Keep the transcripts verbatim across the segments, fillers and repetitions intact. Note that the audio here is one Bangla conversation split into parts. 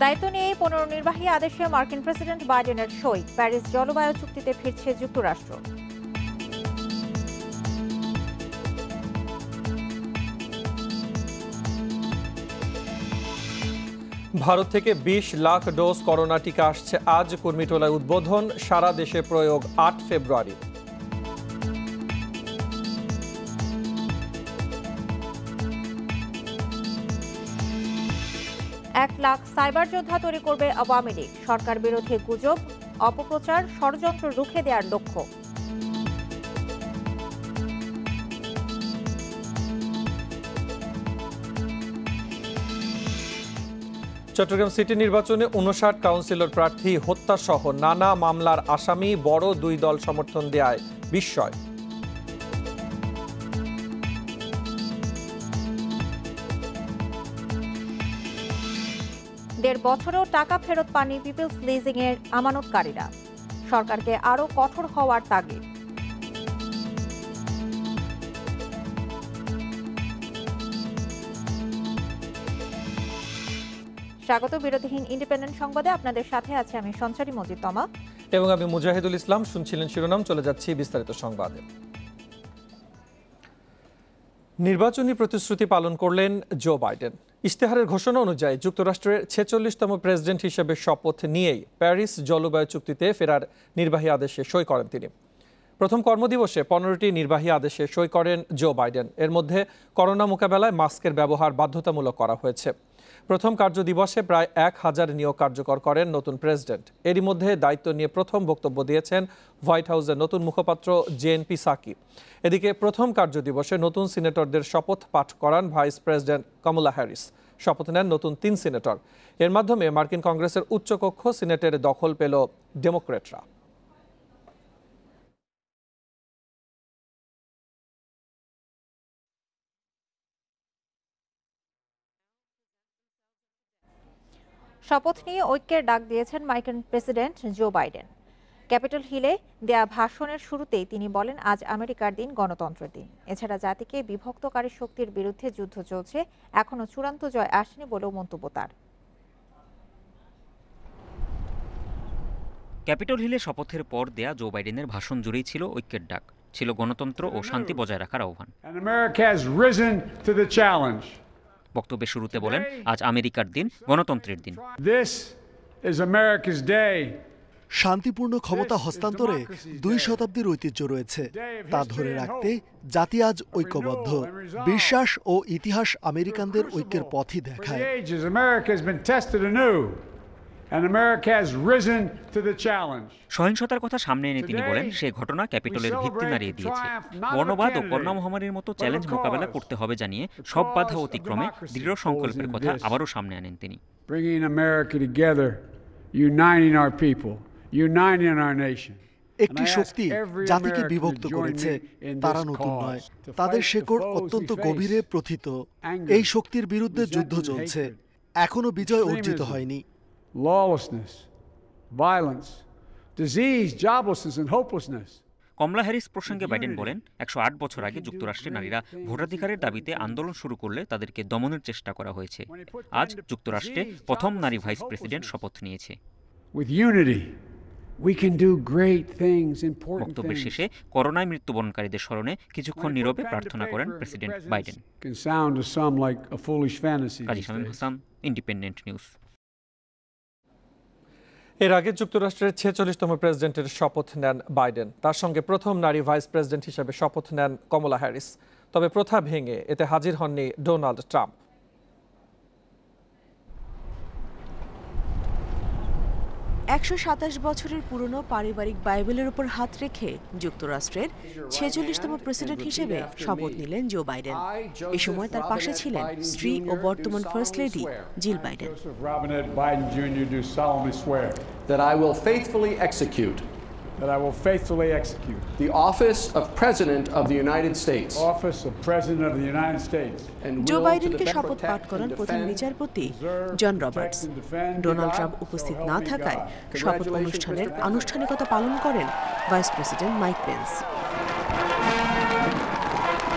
দায়িত্ব নিয়েই পনেরো নির্বাহী আদেশে মার্কিন প্রেসিডেন্ট বাইডেনের সই। প্যারিস জলবায়ু চুক্তিতে ফিরছে যুক্তরাষ্ট্র। ভারত থেকে বিশ লাখ ডোজ করোনা টিকা আসছে আজ। কুর্মিটোলায় উদ্বোধন, সারা দেশে প্রয়োগ আট ফেব্রুয়ারি। এক লাখ সাইবার যোদ্ধা তৈরি করবে আওয়ামী লীগ। সরকার বিরোধী গুজব, অপপ্রচার, ষড়যন্ত্র রুখে দেওয়ার লক্ষ্য। চট্টগ্রাম সিটি নির্বাচনে উনষাট কাউন্সিলর প্রার্থী হত্যা সহ নানা মামলার আসামি, বড় দুই দল সমর্থন দেয়ায় বিস্ময়। দেড় বছরেও টাকা ফেরত পাননি পিপলস লিজিং এর আমানতকারীরা। সরকারকে আরও কঠোর হওয়ার তাগিদ। স্বাগত বিরতিহীন ইন্ডিপেন্ডেন্ট সংবাদে, আপনাদের সাথে আছে আমি সঞ্চারী মজিদ তমা এবং আমি মুজাহিদুল ইসলাম। শুনছিলেন শিরোনাম, চলে যাচ্ছি বিস্তারিত সংবাদে। নির্বাচনী প্রতিশ্রুতি পালন করলেন জো বাইডেন। ইশতেহারের ঘোষণা অনুযায়ী যুক্তরাষ্ট্রের ছেচল্লিশতম প্রেসিডেন্ট হিসেবে শপথ নিয়েই প্যারিস জলবায়ু চুক্তিতে ফেরার নির্বাহী আদেশে সই করেন তিনি। প্রথম কর্মদিবসে পনেরোটি নির্বাহী আদেশে সই করেন জো বাইডেন। এর মধ্যে করোনা মোকাবেলায় মাস্কের ব্যবহার বাধ্যতামূলক করা হয়েছে। প্রথম কার্যদিবসে প্রায় এক হাজার নিয়োগ কার্যকর করেন নতুন প্রেসিডেন্ট। এরই মধ্যে দায়িত্ব নিয়ে প্রথম বক্তব্য দিয়েছেন হোয়াইট হাউসের নতুন মুখপাত্র জেন পিসাকি। এদিকে প্রথম কার্যদিবসে নতুন সিনেটরদের শপথ পাঠ করান ভাইস প্রেসিডেন্ট কমলা হ্যারিস। শপথ নেন নতুন তিন সিনেটর। এর মাধ্যমে মার্কিন কংগ্রেসের উচ্চকক্ষ সিনেটের দখল পেল ডেমোক্রেটরা। শপথ নিয়ে ঐক্যের ডাক দিয়েছেন মার্কিন প্রেসিডেন্ট জো বাইডেন। ক্যাপিটল হিলে দেয়া ভাষণের শুরুতেই তিনি বলেন, আজ আমেরিকার দিন, গণতন্ত্রের দিন। এছাড়া জাতিকে বিভক্তকারী শক্তির বিরুদ্ধে যুদ্ধ চলছে, এখনো চূড়ান্ত জয় আসেনি বলেও মন্তব্য তার। ক্যাপিটল হিলে শপথের পর দেয়া জো বাইডেনের ভাষণ জুড়েই ছিল ঐক্যের ডাক, ছিল গণতন্ত্র ও শান্তি বজায় রাখার আহ্বান। বক্তব্যের শুরুতে বলেন, আজ আমেরিকার দিন, গণতন্ত্রের দিন। শান্তিপূর্ণ ক্ষমতা হস্তান্তরে দুই শতাব্দীর ঐতিহ্য রয়েছে, তা ধরে রাখতে জাতি আজ ঐক্যবদ্ধ। বিশ্বাস ও ইতিহাস আমেরিকানদের ঐক্যের পথই দেখায়। সহিংসতার কথা সামনে এনে তিনি বলেন, সে ঘটনা ক্যাপিটলের ভিত্তি নাড়িয়ে দিয়েছে। বর্ণবাদ ও করোনা মহামারীর মতো চ্যালেঞ্জ মোকাবেলা করতে হবে জানিয়ে সব বাধা অতিক্রমে দৃঢ় সংকল্পের কথা আবারও সামনে আনেন তিনি। একটি শক্তি জাতিকে বিভক্ত করেছে, তারা নতুন নয়, তাদের শেকড় অত্যন্ত গভীরে প্রথিত। এই শক্তির বিরুদ্ধে যুদ্ধ চলছে, এখনো বিজয় অর্জিত হয়নি। Lawlessness, violence, disease, joblessness and hopelessness. Kamala Harris প্রসঙ্গে বাইডেন বলেন, একশো আট বছর আগে যুক্তরাষ্ট্রের নারীরা ভোটাধিকারের দাবিতে আন্দোলন শুরু করলে তাদেরকে দমনের চেষ্টা করা হয়েছে। আজ যুক্তরাষ্ট্রে প্রথম নারী ভাইস প্রেসিডেন্ট শপথ নিয়েছে। বক্তব্যের শেষে করোনায় মৃত্যুবরণকারীদের স্মরণে কিছুক্ষণ নীরবে প্রার্থনা করেন president Biden. Kazi Shamim Hasan, Independent News. এর আগে যুক্তরাষ্ট্রের ছেচল্লিশতম প্রেসিডেন্টের শপথ নেন বাইডেন। তার সঙ্গে প্রথম নারী ভাইস প্রেসিডেন্ট হিসেবে শপথ নেন কমলা হ্যারিস। তবে প্রথা ভেঙে এতে হাজির হননি ডোনাল্ড ট্রাম্প। একশো সাতাশ বছরের পুরনো পারিবারিক বাইবেলের উপর হাত রেখে যুক্তরাষ্ট্রের ছেচল্লিশতম প্রেসিডেন্ট হিসেবে শপথ নিলেন জো বাইডেন। এ সময় তার পাশে ছিলেন স্ত্রী ও বর্তমান first lady Jill Biden. That I will faithfully execute That I will faithfully execute the office of President of the United States. Office of President of the United States. Joe বাইডেনকে শপথ পাঠ করান প্রধান বিচারপতি জন রবার্টস। ডোনাল্ড ট্রাম্প উপস্থিত না থাকায় শপথ অনুষ্ঠানের আনুষ্ঠানিকতা পালন করেন ভাইস প্রেসিডেন্ট মাইক পেন্স।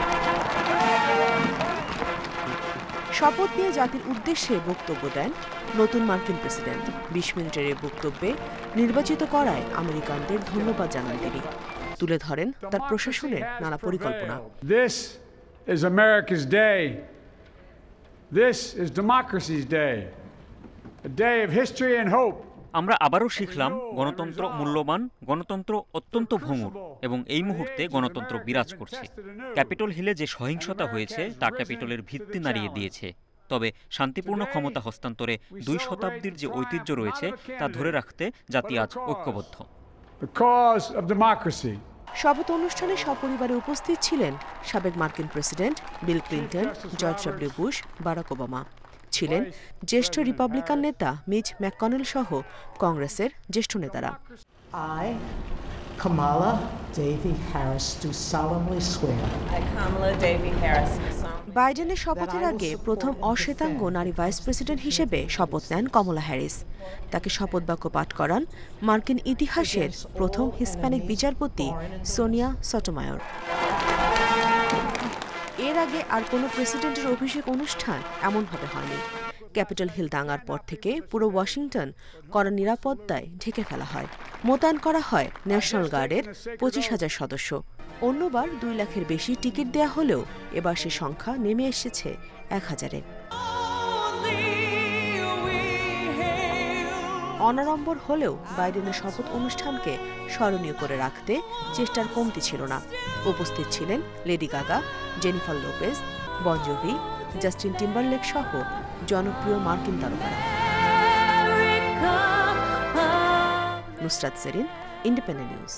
শপথ নিয়ে জাতির উদ্দেশ্যে বক্তব্য দেন নতুন মার্কিন প্রেসিডেন্ট। বিশ মিনিটের এই বক্তব্যে নির্বাচিত করায় আমেরিকানদের ধন্যবাদ জানান তিনি। তুলে ধরেন তার প্রশাসনের নানা পরিকল্পনা। This is America's day. This is democracy's day. A day of history and hope. আমরা আবারও শিখলাম গণতন্ত্র মূল্যবান, গণতন্ত্র অত্যন্ত ভঙ্গুর এবং এই মুহূর্তে গণতন্ত্র বিরাজ করছে। ক্যাপিটল হিলে যে সহিংসতা হয়েছে তা ক্যাপিটলের ভিত্তি নাড়িয়ে দিয়েছে। তবে শান্তিপূর্ণ ক্ষমতা হস্তান্তরে দুই শতাব্দীর যে ঐতিহ্য রয়েছে তা ধরে রাখতে জাতি আজ ঐক্যবদ্ধ। The cause of democracy. শপথ অনুষ্ঠানে সপরিবারে উপস্থিত ছিলেন সাবেক মার্কিন president Bill Clinton, George W Bush, Barack Obama. ছিলেন জ্যেষ্ঠ রিপাবলিকান নেতা মিচ ম্যাককনেল সহ কংগ্রেসের জ্যেষ্ঠ নেতারা। I, Kamala Devi Harris, do solemnly swear. I, Kamala Devi Harris, do solemnly বাইডেনের শপথের আগে প্রথম অশ্বেতাঙ্গ নারী ভাইস প্রেসিডেন্ট হিসেবে শপথ নেন কমলা হ্যারিস। তাকে শপথ বাক্য পাঠ করান মার্কিন ইতিহাসের প্রথম হিস্প্যানিক বিচারপতি সোনিয়া সটোমায়োর। এর আগে আর কোনো প্রেসিডেন্টের অভিষেক অনুষ্ঠান এমনভাবে হয়নি। ক্যাপিটল হিল দাঙ্গার পর থেকে পুরো ওয়াশিংটন কড়া নিরাপত্তায় ঢেকে ফেলা হয়। মোতায়েন করা হয় ন্যাশনাল গার্ডের পঁচিশ হাজার সদস্য। অন্যবার দুই লাখের বেশি টিকিট দেয়া হলেও এবার সে সংখ্যা নেমে এসেছে এক হাজারে। অনাড়ম্বর হলেও বাইডেনের শপথ অনুষ্ঠানকে স্মরণীয় করে রাখতে চেষ্টার কমতি ছিল না। উপস্থিত ছিলেন লেডি গাগা, জেনিফার লোপেজ, বন জোভি, জাস্টিন টিম্বারলেক সহ জনপ্রিয় মার্কিন তারকারা। Nusrat Serin, Independent News.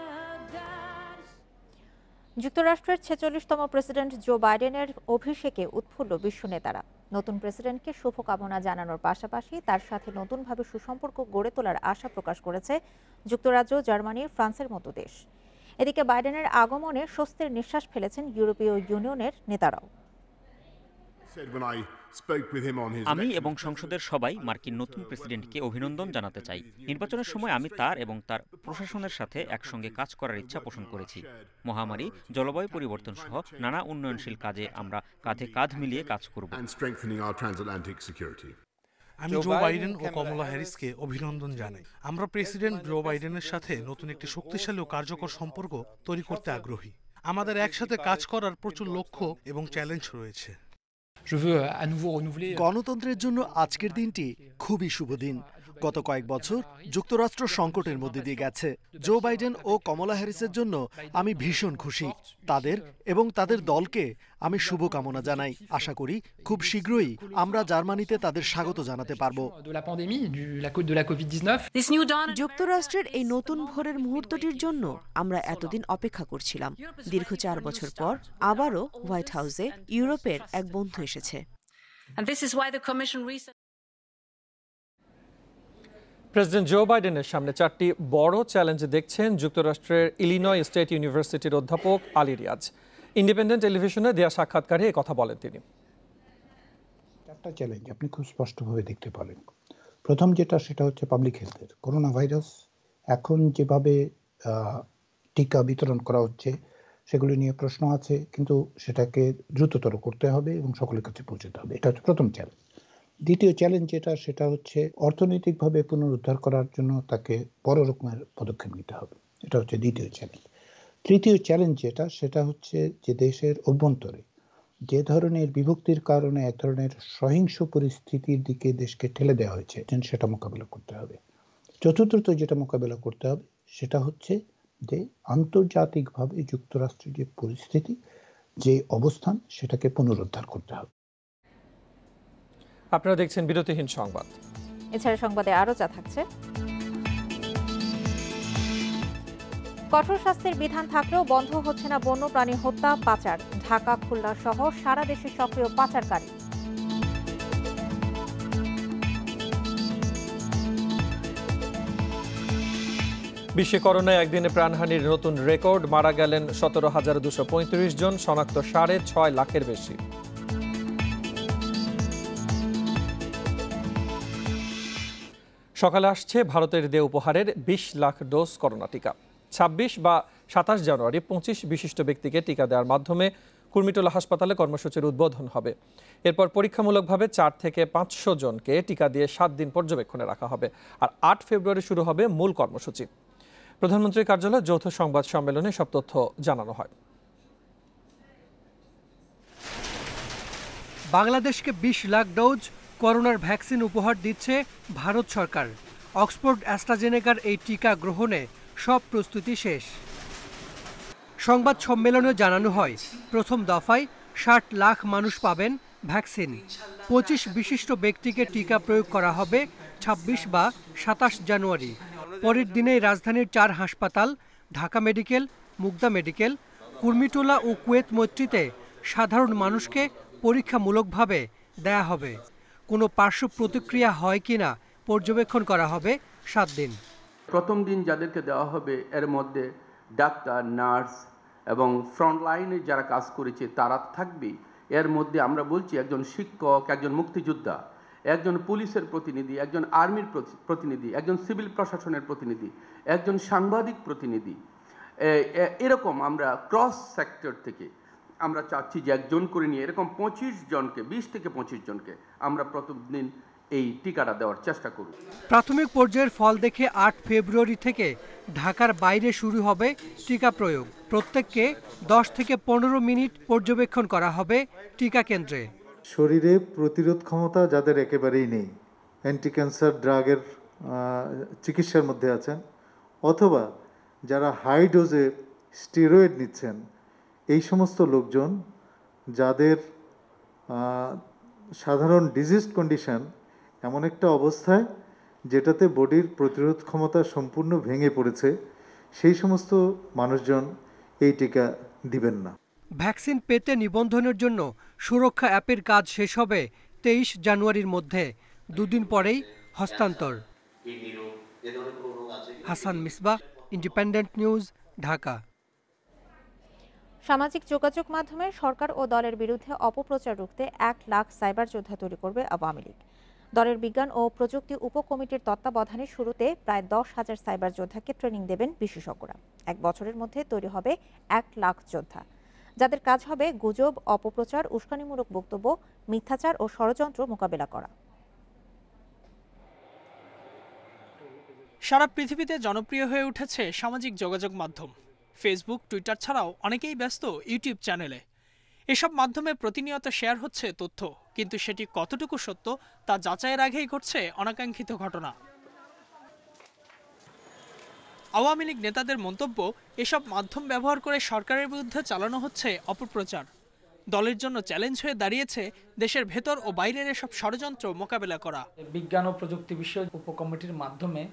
যুক্তরাষ্ট্রের ছেচল্লিশতম প্রেসিডেন্ট জো বাইডেনের অভিষেকে উৎফুল্ল বিশ্ব নেতারা। নতুন প্রেসিডেন্টকে শুভকামনা জানানোর পাশাপাশি তার সাথে নতুনভাবে সুসম্পর্ক গড়ে তোলার আশা প্রকাশ করেছে যুক্তরাজ্য, জার্মানি, ফ্রান্সের মতো দেশ। এদিকে বাইডেনের আগমনে স্বস্তির নিঃশ্বাস ফেলেছেন ইউরোপীয় ইউনিয়নের নেতারাও। আমি এবং সংসদের সবাই মার্কিন নতুন প্রেসিডেন্টকে অভিনন্দন জানাতে চাই। নির্বাচনের সময় আমি তার এবং তার প্রশাসনের সাথে একসঙ্গে কাজ করার ইচ্ছা পোষণ করেছি। মহামারী, জলবায়ু পরিবর্তন সহ নানা উন্নয়নশীল কাজে আমরা কাঁধে কাঁধ মিলিয়ে কাজ করব। আমি জো বাইডেন ও কমলা হ্যারিসকে অভিনন্দন জানাই। আমরা প্রেসিডেন্ট জো বাইডেনের সাথে নতুন একটি শক্তিশালী ও কার্যকর সম্পর্ক তৈরি করতে আগ্রহী। আমাদের একসাথে কাজ করার প্রচুর লক্ষ্য এবং চ্যালেঞ্জ রয়েছে। গণতন্ত্রের জন্য আজকের দিনটি খুবই শুভ দিন। গত কয়েক বছর যুক্তরাষ্ট্র সংকটের মধ্যে দিয়ে গেছে। জো বাইডেন ও কমলা হ্যারিসের জন্য আমি ভীষণ খুশি। তাদের এবং তাদের দলকে আমি শুভকামনা জানাই। আশা করি খুব শীঘ্রই আমরা জার্মানিতে তাদের স্বাগত জানাতে পারব। যুক্তরাষ্ট্রের এই নতুন ভোরের মুহূর্তটির জন্য আমরা এতদিন অপেক্ষা করছিলাম। দীর্ঘ চার বছর পর আবারও হোয়াইট হাউসে ইউরোপের এক বন্ধু এসেছে। প্রেসিডেন্ট জো বাইডেনের সামনে চারটি বড় চ্যালেঞ্জ দেখছেন যুক্তরাষ্ট্রের ইলিনয় স্টেট ইউনিভার্সিটির অধ্যাপক আলী রিয়াজ। ইন্ডিপেন্ডেন্ট টেলিভিশনে দেয়া সাক্ষাৎকারে এই কথা বলেন তিনি। চারটা চ্যালেঞ্জ আপনি খুব স্পষ্টভাবে দেখতে পারেন। প্রথম যেটা, সেটা হচ্ছে পাবলিক হেলথের। করোনা ভাইরাস এখন যেভাবে টিকা বিতরণ করা হচ্ছে সেগুলি নিয়ে প্রশ্ন আছে, কিন্তু সেটাকে দ্রুততর করতে হবে এবং সকলের কাছে পৌঁছতে হবে। এটা হচ্ছে প্রথম চ্যালেঞ্জ। দ্বিতীয় চ্যালেঞ্জ যেটা, সেটা হচ্ছে অর্থনৈতিকভাবে পুনরুদ্ধার করার জন্য তাকে বড় রকমের পদক্ষেপ নিতে হবে। এটা হচ্ছে দ্বিতীয় চ্যালেঞ্জ। তৃতীয় চ্যালেঞ্জ যেটা, সেটা হচ্ছে যে দেশের অভ্যন্তরে যে ধরনের বিভক্তির কারণে এক ধরনের সহিংস পরিস্থিতির দিকে দেশকে ঠেলে দেওয়া হয়েছে, সেটা মোকাবিলা করতে হবে। চতুর্থত যেটা মোকাবিলা করতে হবে সেটা হচ্ছে যে আন্তর্জাতিকভাবে যুক্তরাষ্ট্রের যে পরিস্থিতি, যে অবস্থান, সেটাকে পুনরুদ্ধার করতে হবে। আপনারা দেখছেন বিরতিহীন সংবাদ। এছাড়া সংবাদে আরও যা থাকছে, কঠোর শাস্তির বিধান থাকলেও বন্ধ হচ্ছে না বন্যপ্রাণী হত্যা, পাচার। ঢাকা, খুলনা সহ সারা দেশে সক্রিয় পাচারকারী। বিশ্বে করোনায় একদিনে প্রাণহানির নতুন রেকর্ড। মারা গেলেন সতেরো হাজার দুশো পঁয়ত্রিশ জন, শনাক্ত সাড়ে ছয় লাখের বেশি। সকালে আসছে ভারতের দেয় উপহারের বিশ লাখ ডোজ করোনা টিকা। ছাব্বিশ বা সাতাশ জানুয়ারি পঁচিশ বিশিষ্ট ব্যক্তিকে টিকা দেওয়ার মাধ্যমে কুর্মিটোলা হাসপাতালে কর্মসূচির উদ্বোধন হবে। এরপর পরীক্ষামূলকভাবে চার থেকে পাঁচশো জনকে টিকা দিয়ে সাত দিন পর্যবেক্ষণে রাখা হবে। আর আট ফেব্রুয়ারি শুরু হবে মূল কর্মসূচি। প্রধানমন্ত্রীর কার্যালয়ে যৌথ সংবাদ সম্মেলনে সব তথ্য জানানো হয়। বাংলাদেশকে বিশ লাখ ডোজ করোনার ভ্যাকসিন উপহার দিচ্ছে ভারত সরকার। অক্সফোর্ড অ্যাস্ট্রাজেনেকার এই টিকা গ্রহণে সব প্রস্তুতি শেষ। সংবাদ সম্মেলনে জানানো হয়, প্রথম দফায় ষাট লাখ মানুষ পাবেন ভ্যাকসিন। পঁচিশ বিশিষ্ট ব্যক্তিকে টিকা প্রয়োগ করা হবে ছাব্বিশ বা সাতাশ জানুয়ারি। পরের দিনেই রাজধানীর চার হাসপাতাল ঢাকা মেডিকেল, মুগদা মেডিকেল, কুর্মিটোলা ও কুয়েত মৈত্রীতে সাধারণ মানুষকে পরীক্ষামূলকভাবে দেয়া হবে। কোনো পার্শ্ব প্রতিক্রিয়া হয় কিনা পর্যবেক্ষণ করা হবে সাত দিন। প্রথম দিন যাদেরকে দেওয়া হবে এর মধ্যে ডাক্তার, নার্স এবং ফ্রন্টলাইনে যারা কাজ করেছে তারা থাকবে। এর মধ্যে আমরা বলছি একজন শিক্ষক, একজন মুক্তিযোদ্ধা, একজন পুলিশের প্রতিনিধি, একজন আর্মির প্রতিনিধি, একজন সিভিল প্রশাসনের প্রতিনিধি, একজন সাংবাদিক প্রতিনিধি। এরকম আমরা ক্রস সেক্টর থেকে আমরা চাচ্ছি যে একজন করে নিয়ে এরকম পঁচিশ জনকে, বিশ থেকে পঁচিশ জনকে আমরা প্রতিদিন এই টিকাটা দেওয়ার চেষ্টা করব। প্রাথমিক পর্যায়ের ফল দেখে আট ফেব্রুয়ারি থেকে ঢাকার বাইরে শুরু হবে টিকা প্রয়োগ। প্রত্যেককে দশ থেকে পনেরো মিনিট পর্যবেক্ষণ করা হবে টিকা কেন্দ্রে। শরীরে প্রতিরোধ ক্ষমতা যাদের একেবারেই নেই, অ্যান্টি ক্যান্সার ড্রাগের চিকিৎসার মধ্যে আছেন, অথবা যারা হাই ডোজে স্টেরয়েড নিচ্ছেন, এই সমস্ত লোকজন যাদের সাধারণ ডিজিজ কন্ডিশন এমন একটা অবস্থায় যেটাতে বডির প্রতিরোধ ক্ষমতা সম্পূর্ণ ভেঙে পড়েছে, সেই সমস্ত মানুষজন এই টিকা দিবেন না। ভ্যাকসিন পেতে নিবন্ধনের জন্য সুরক্ষা অ্যাপের কাজ শেষ হবে তেইশ জানুয়ারির মধ্যে। দুদিন পরেই হস্তান্তর। Hasan Misbah, Independent news, Dhaka. সামাজিক যোগাযোগ মাধ্যমে সরকার ও দলের বিরুদ্ধে অপপ্রচার রুখতে এক লাখ সাইবার যোদ্ধা তৈরি করবে আওয়ামী লীগ। দলের বিজ্ঞান ও প্রযুক্তি উপকমিটির তত্ত্বাবধানে শুরুতে প্রায় দশ হাজার সাইবার যোদ্ধাকে ট্রেনিং দেবেন বিশেষজ্ঞরা। এক বছরের মধ্যে তৈরি হবে এক লাখ যোদ্ধা, যাদের কাজ হবে গুজব, অপপ্রচার, উস্কানিমূলক বক্তব্য, মিথ্যাচার ও ষড়যন্ত্র মোকাবেলা করা। সারা পৃথিবীতে জনপ্রিয় হয়ে উঠেছে সামাজিক যোগাযোগ মাধ্যম। ফেসবুক, টুইটার ছাড়াও অনেকেই ব্যস্ত ইউটিউব চ্যানেলে। এসব মাধ্যমে প্রতিনিয়ত শেয়ার হচ্ছে তথ্য, কিন্তু সেটি কতটুকু সত্য তা যাচাইয়ের আগেই ঘটছে অনাকাঙ্ক্ষিত ঘটনা। আওয়ামী লীগ নেতাদের মন্তব্য, এসব মাধ্যম ব্যবহার করে সরকারের বিরুদ্ধে চালানো হচ্ছে অপপ্রচার। দলের জন্য চ্যালেঞ্জ হয়ে দাঁড়িয়েছে দেশের ভেতর ও বাইরের এসব ষড়যন্ত্র মোকাবেলা করা। বিজ্ঞান ও প্রযুক্তি বিষয়ক উপকমিটির মাধ্যমে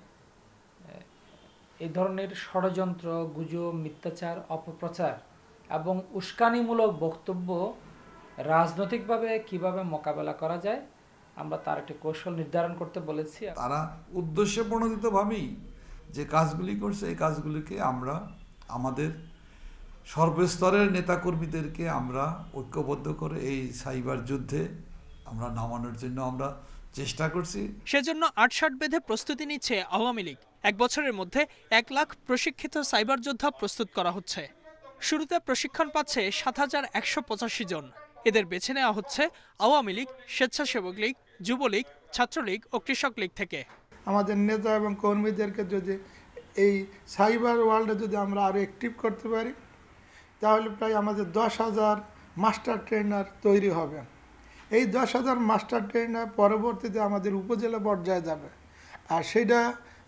এই ধরনের ষড়যন্ত্র, গুজব, মিথ্যাচার, অপপ্রচার এবং উস্কানিমূলক বক্তব্য রাজনৈতিকভাবে কিভাবে মোকাবেলা করা যায় আমরা তার একটি কৌশল নির্ধারণ করতে বলেছি। তারা উদ্দেশ্য প্রণোদিতভাবেই যে কাজগুলি করছে, এই কাজগুলিকে আমরা আমাদের সর্বস্তরের নেতাকর্মীদেরকে আমরা ঐক্যবদ্ধ করে এই সাইবার যুদ্ধে আমরা নামানোর জন্য আমরা চেষ্টা করছি। সেজন্য আটষাট বেঁধে প্রস্তুতি নিচ্ছে আওয়ামী লীগ। এক বছরের মধ্যে এক লাখ প্রশিক্ষিত সাইবার যোদ্ধা প্রস্তুত করা হচ্ছে। শুরুতে প্রশিক্ষণ পাচ্ছে সাত হাজার একশো পঁচাশি জন। এদের বেছে নেওয়া হচ্ছে আওয়ামী লীগ, স্বেচ্ছাসেবক লীগ, যুবলীগ, ছাত্রলীগ ও কৃষক লীগ থেকে। আমাদের নেতা এবং কর্মীদেরকে যদি এই সাইবার ওয়ার্ল্ডে যদি আমরা আরও অ্যাক্টিভ করতে পারি, তাহলে প্রায় আমাদের দশ হাজার মাস্টার ট্রেনার তৈরি হবে। এই দশ হাজার মাস্টার ট্রেনার পরবর্তীতে আমাদের উপজেলা পর্যায়ে যাবে, আর সেটা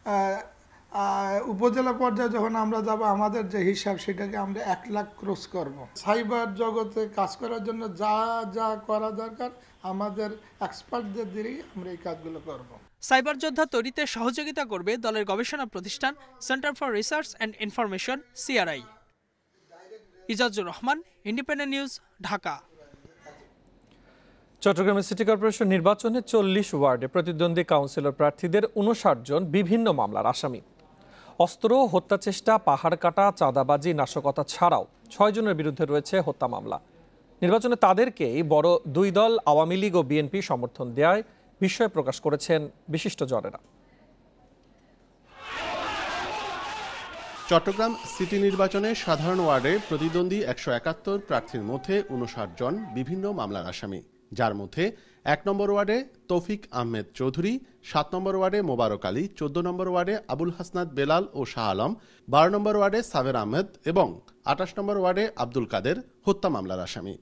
উপজেলা পর্যায়ে যখন আমরা যাব, আমাদের যে হিসাব সেটাকে আমরা এক লাখ ক্রস করব। সাইবার জগতে কাজ করার জন্য যা যা করা দরকার আমাদের এক্সপার্টদের দিয়েই আমরা এই কাজগুলো করব। সাইবার যোদ্ধা তৈরিতে সহযোগিতা করবে দলের গবেষণা প্রতিষ্ঠান centre for research and information, CRI. Ijazur Rahman, Independent news, Dhaka. চট্টগ্রামের সিটি কর্পোরেশন নির্বাচনে চল্লিশ ওয়ার্ডে প্রতিদ্বন্দ্বী কাউন্সিলর প্রার্থীদের উনষাট জন বিভিন্ন মামলার আসামি। অস্ত্র, হত্যা চেষ্টা, পাহাড় কাটা, চাঁদাবাজি, নাশকতা ছাড়াও ছয় জনের বিরুদ্ধে রয়েছে হত্যা মামলা। নির্বাচনে তাদেরকেই বড় দুই দল আওয়ামী লীগ ও বিএনপি সমর্থন দেওয়ায় বিস্ময় প্রকাশ করেছেন বিশিষ্টজনেরা। চট্টগ্রাম সিটি নির্বাচনে সাধারণ ওয়ার্ডে প্রতিদ্বন্দ্বী একশো একাত্তর প্রার্থীর মধ্যে উনষাট জন বিভিন্ন মামলার আসামি, যার মধ্যে এক নম্বর ওয়ার্ডে তৌফিক আহমেদ চৌধুরী, সাত নম্বর ওয়ার্ডে মোবারক আলী, চোদ্দ নম্বর ওয়ার্ডে আবুল হাসনাত বেলাল ও শাহ আলম, বারো নম্বর ওয়ার্ডে সাবের আহমেদ এবং আঠাশ নম্বর ওয়ার্ডে আব্দুল কাদের হত্যা মামলার আসামি।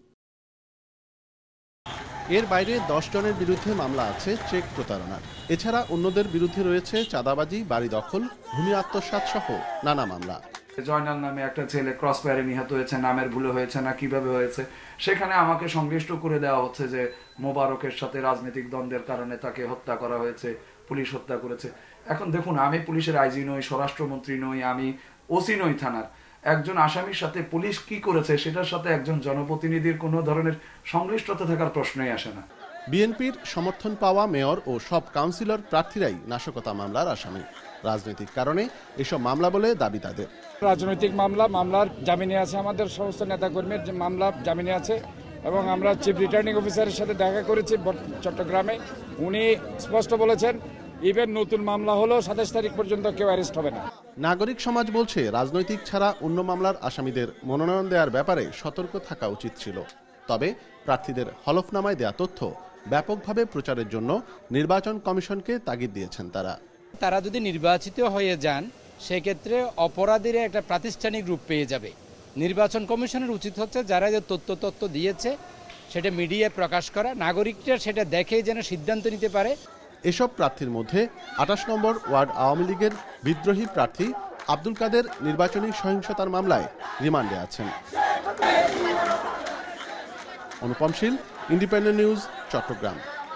এর বাইরে দশ জনের বিরুদ্ধে মামলা আছে চেক প্রতারণার। এছাড়া অন্যদের বিরুদ্ধে রয়েছে চাঁদাবাজি, বাড়ি দখল, ভূমি আত্মসাৎ সহ নানা মামলা। জয়নাল নামে একটা ছেলে ক্রস ফায়ারে নিহত হয়েছে, নামের ভুলে হয়েছে না কিভাবে হয়েছে, সেখানে আমাকে সংশ্লিষ্ট করে দেওয়া হচ্ছে যে মোবারকের সাথে রাজনৈতিক দ্বন্দ্বের কারণে তাকে হত্যা করা হয়েছে, পুলিশ হত্যা করেছে। এখন দেখুন, আমি পুলিশের আইজি নই, স্বরাষ্ট্রমন্ত্রী নই, আমি ওসি নই থানার। একজন আসামির সাথে পুলিশ কি করেছে সেটার সাথে একজন জনপ্রতিনিধির কোনো ধরনের সংশ্লিষ্টতা থাকার প্রশ্নই আসে না। বিএনপির সমর্থন পাওয়া মেয়র ও সব কাউন্সিলর প্রার্থীরাই নাশকতা মামলার আসামি। রাজনৈতিক কারণে এসব মামলা বলে দাবি তাদের। রাজনৈতিক মামলা, মামলার জামিনে আছে আমাদের সমস্ত নেতাকর্মীর মামলা জামিনে আছে এবং আমরা চিফ রিটার্নিং অফিসারের সাথে দেখা করেছি চট্টগ্রামে। উনি স্পষ্ট বলেছেন ইভেন নতুন মামলা হলেও সাতাশ তারিখ পর্যন্ত কেউ অ্যারেস্ট হবে না। নাগরিক সমাজ বলছে রাজনৈতিক ছাড়া অন্য মামলার আসামিদের মনোনয়ন দেওয়ার ব্যাপারে সতর্ক থাকা উচিত ছিল। তবে প্রার্থীদের হলফনামায় দেয়া তথ্য ব্যাপকভাবে প্রচারের জন্য নির্বাচন কমিশনকে তাগিদ দিয়েছেন তারা। তারা যদি নির্বাচিত হয়ে যান সেক্ষেত্রে অপরাধীরা একটা প্রাতিষ্ঠানিক রূপ পেয়ে যাবে। নির্বাচন কমিশনের উচিত হচ্ছে যারা যে তথ্য তথ্য দিয়েছে সেটা মিডিয়ায় প্রকাশ করা, নাগরিকরা সেটা দেখেই যেন সিদ্ধান্ত নিতে পারে। এসব প্রার্থীর মধ্যে আঠাশ নম্বর ওয়ার্ড আওয়ামী লীগের বিদ্রোহী প্রার্থী আব্দুল কাদের নির্বাচনী সহিংসতার মামলায় রিমান্ডে আছেন। Anupam Shil, Independent News, Chittagong.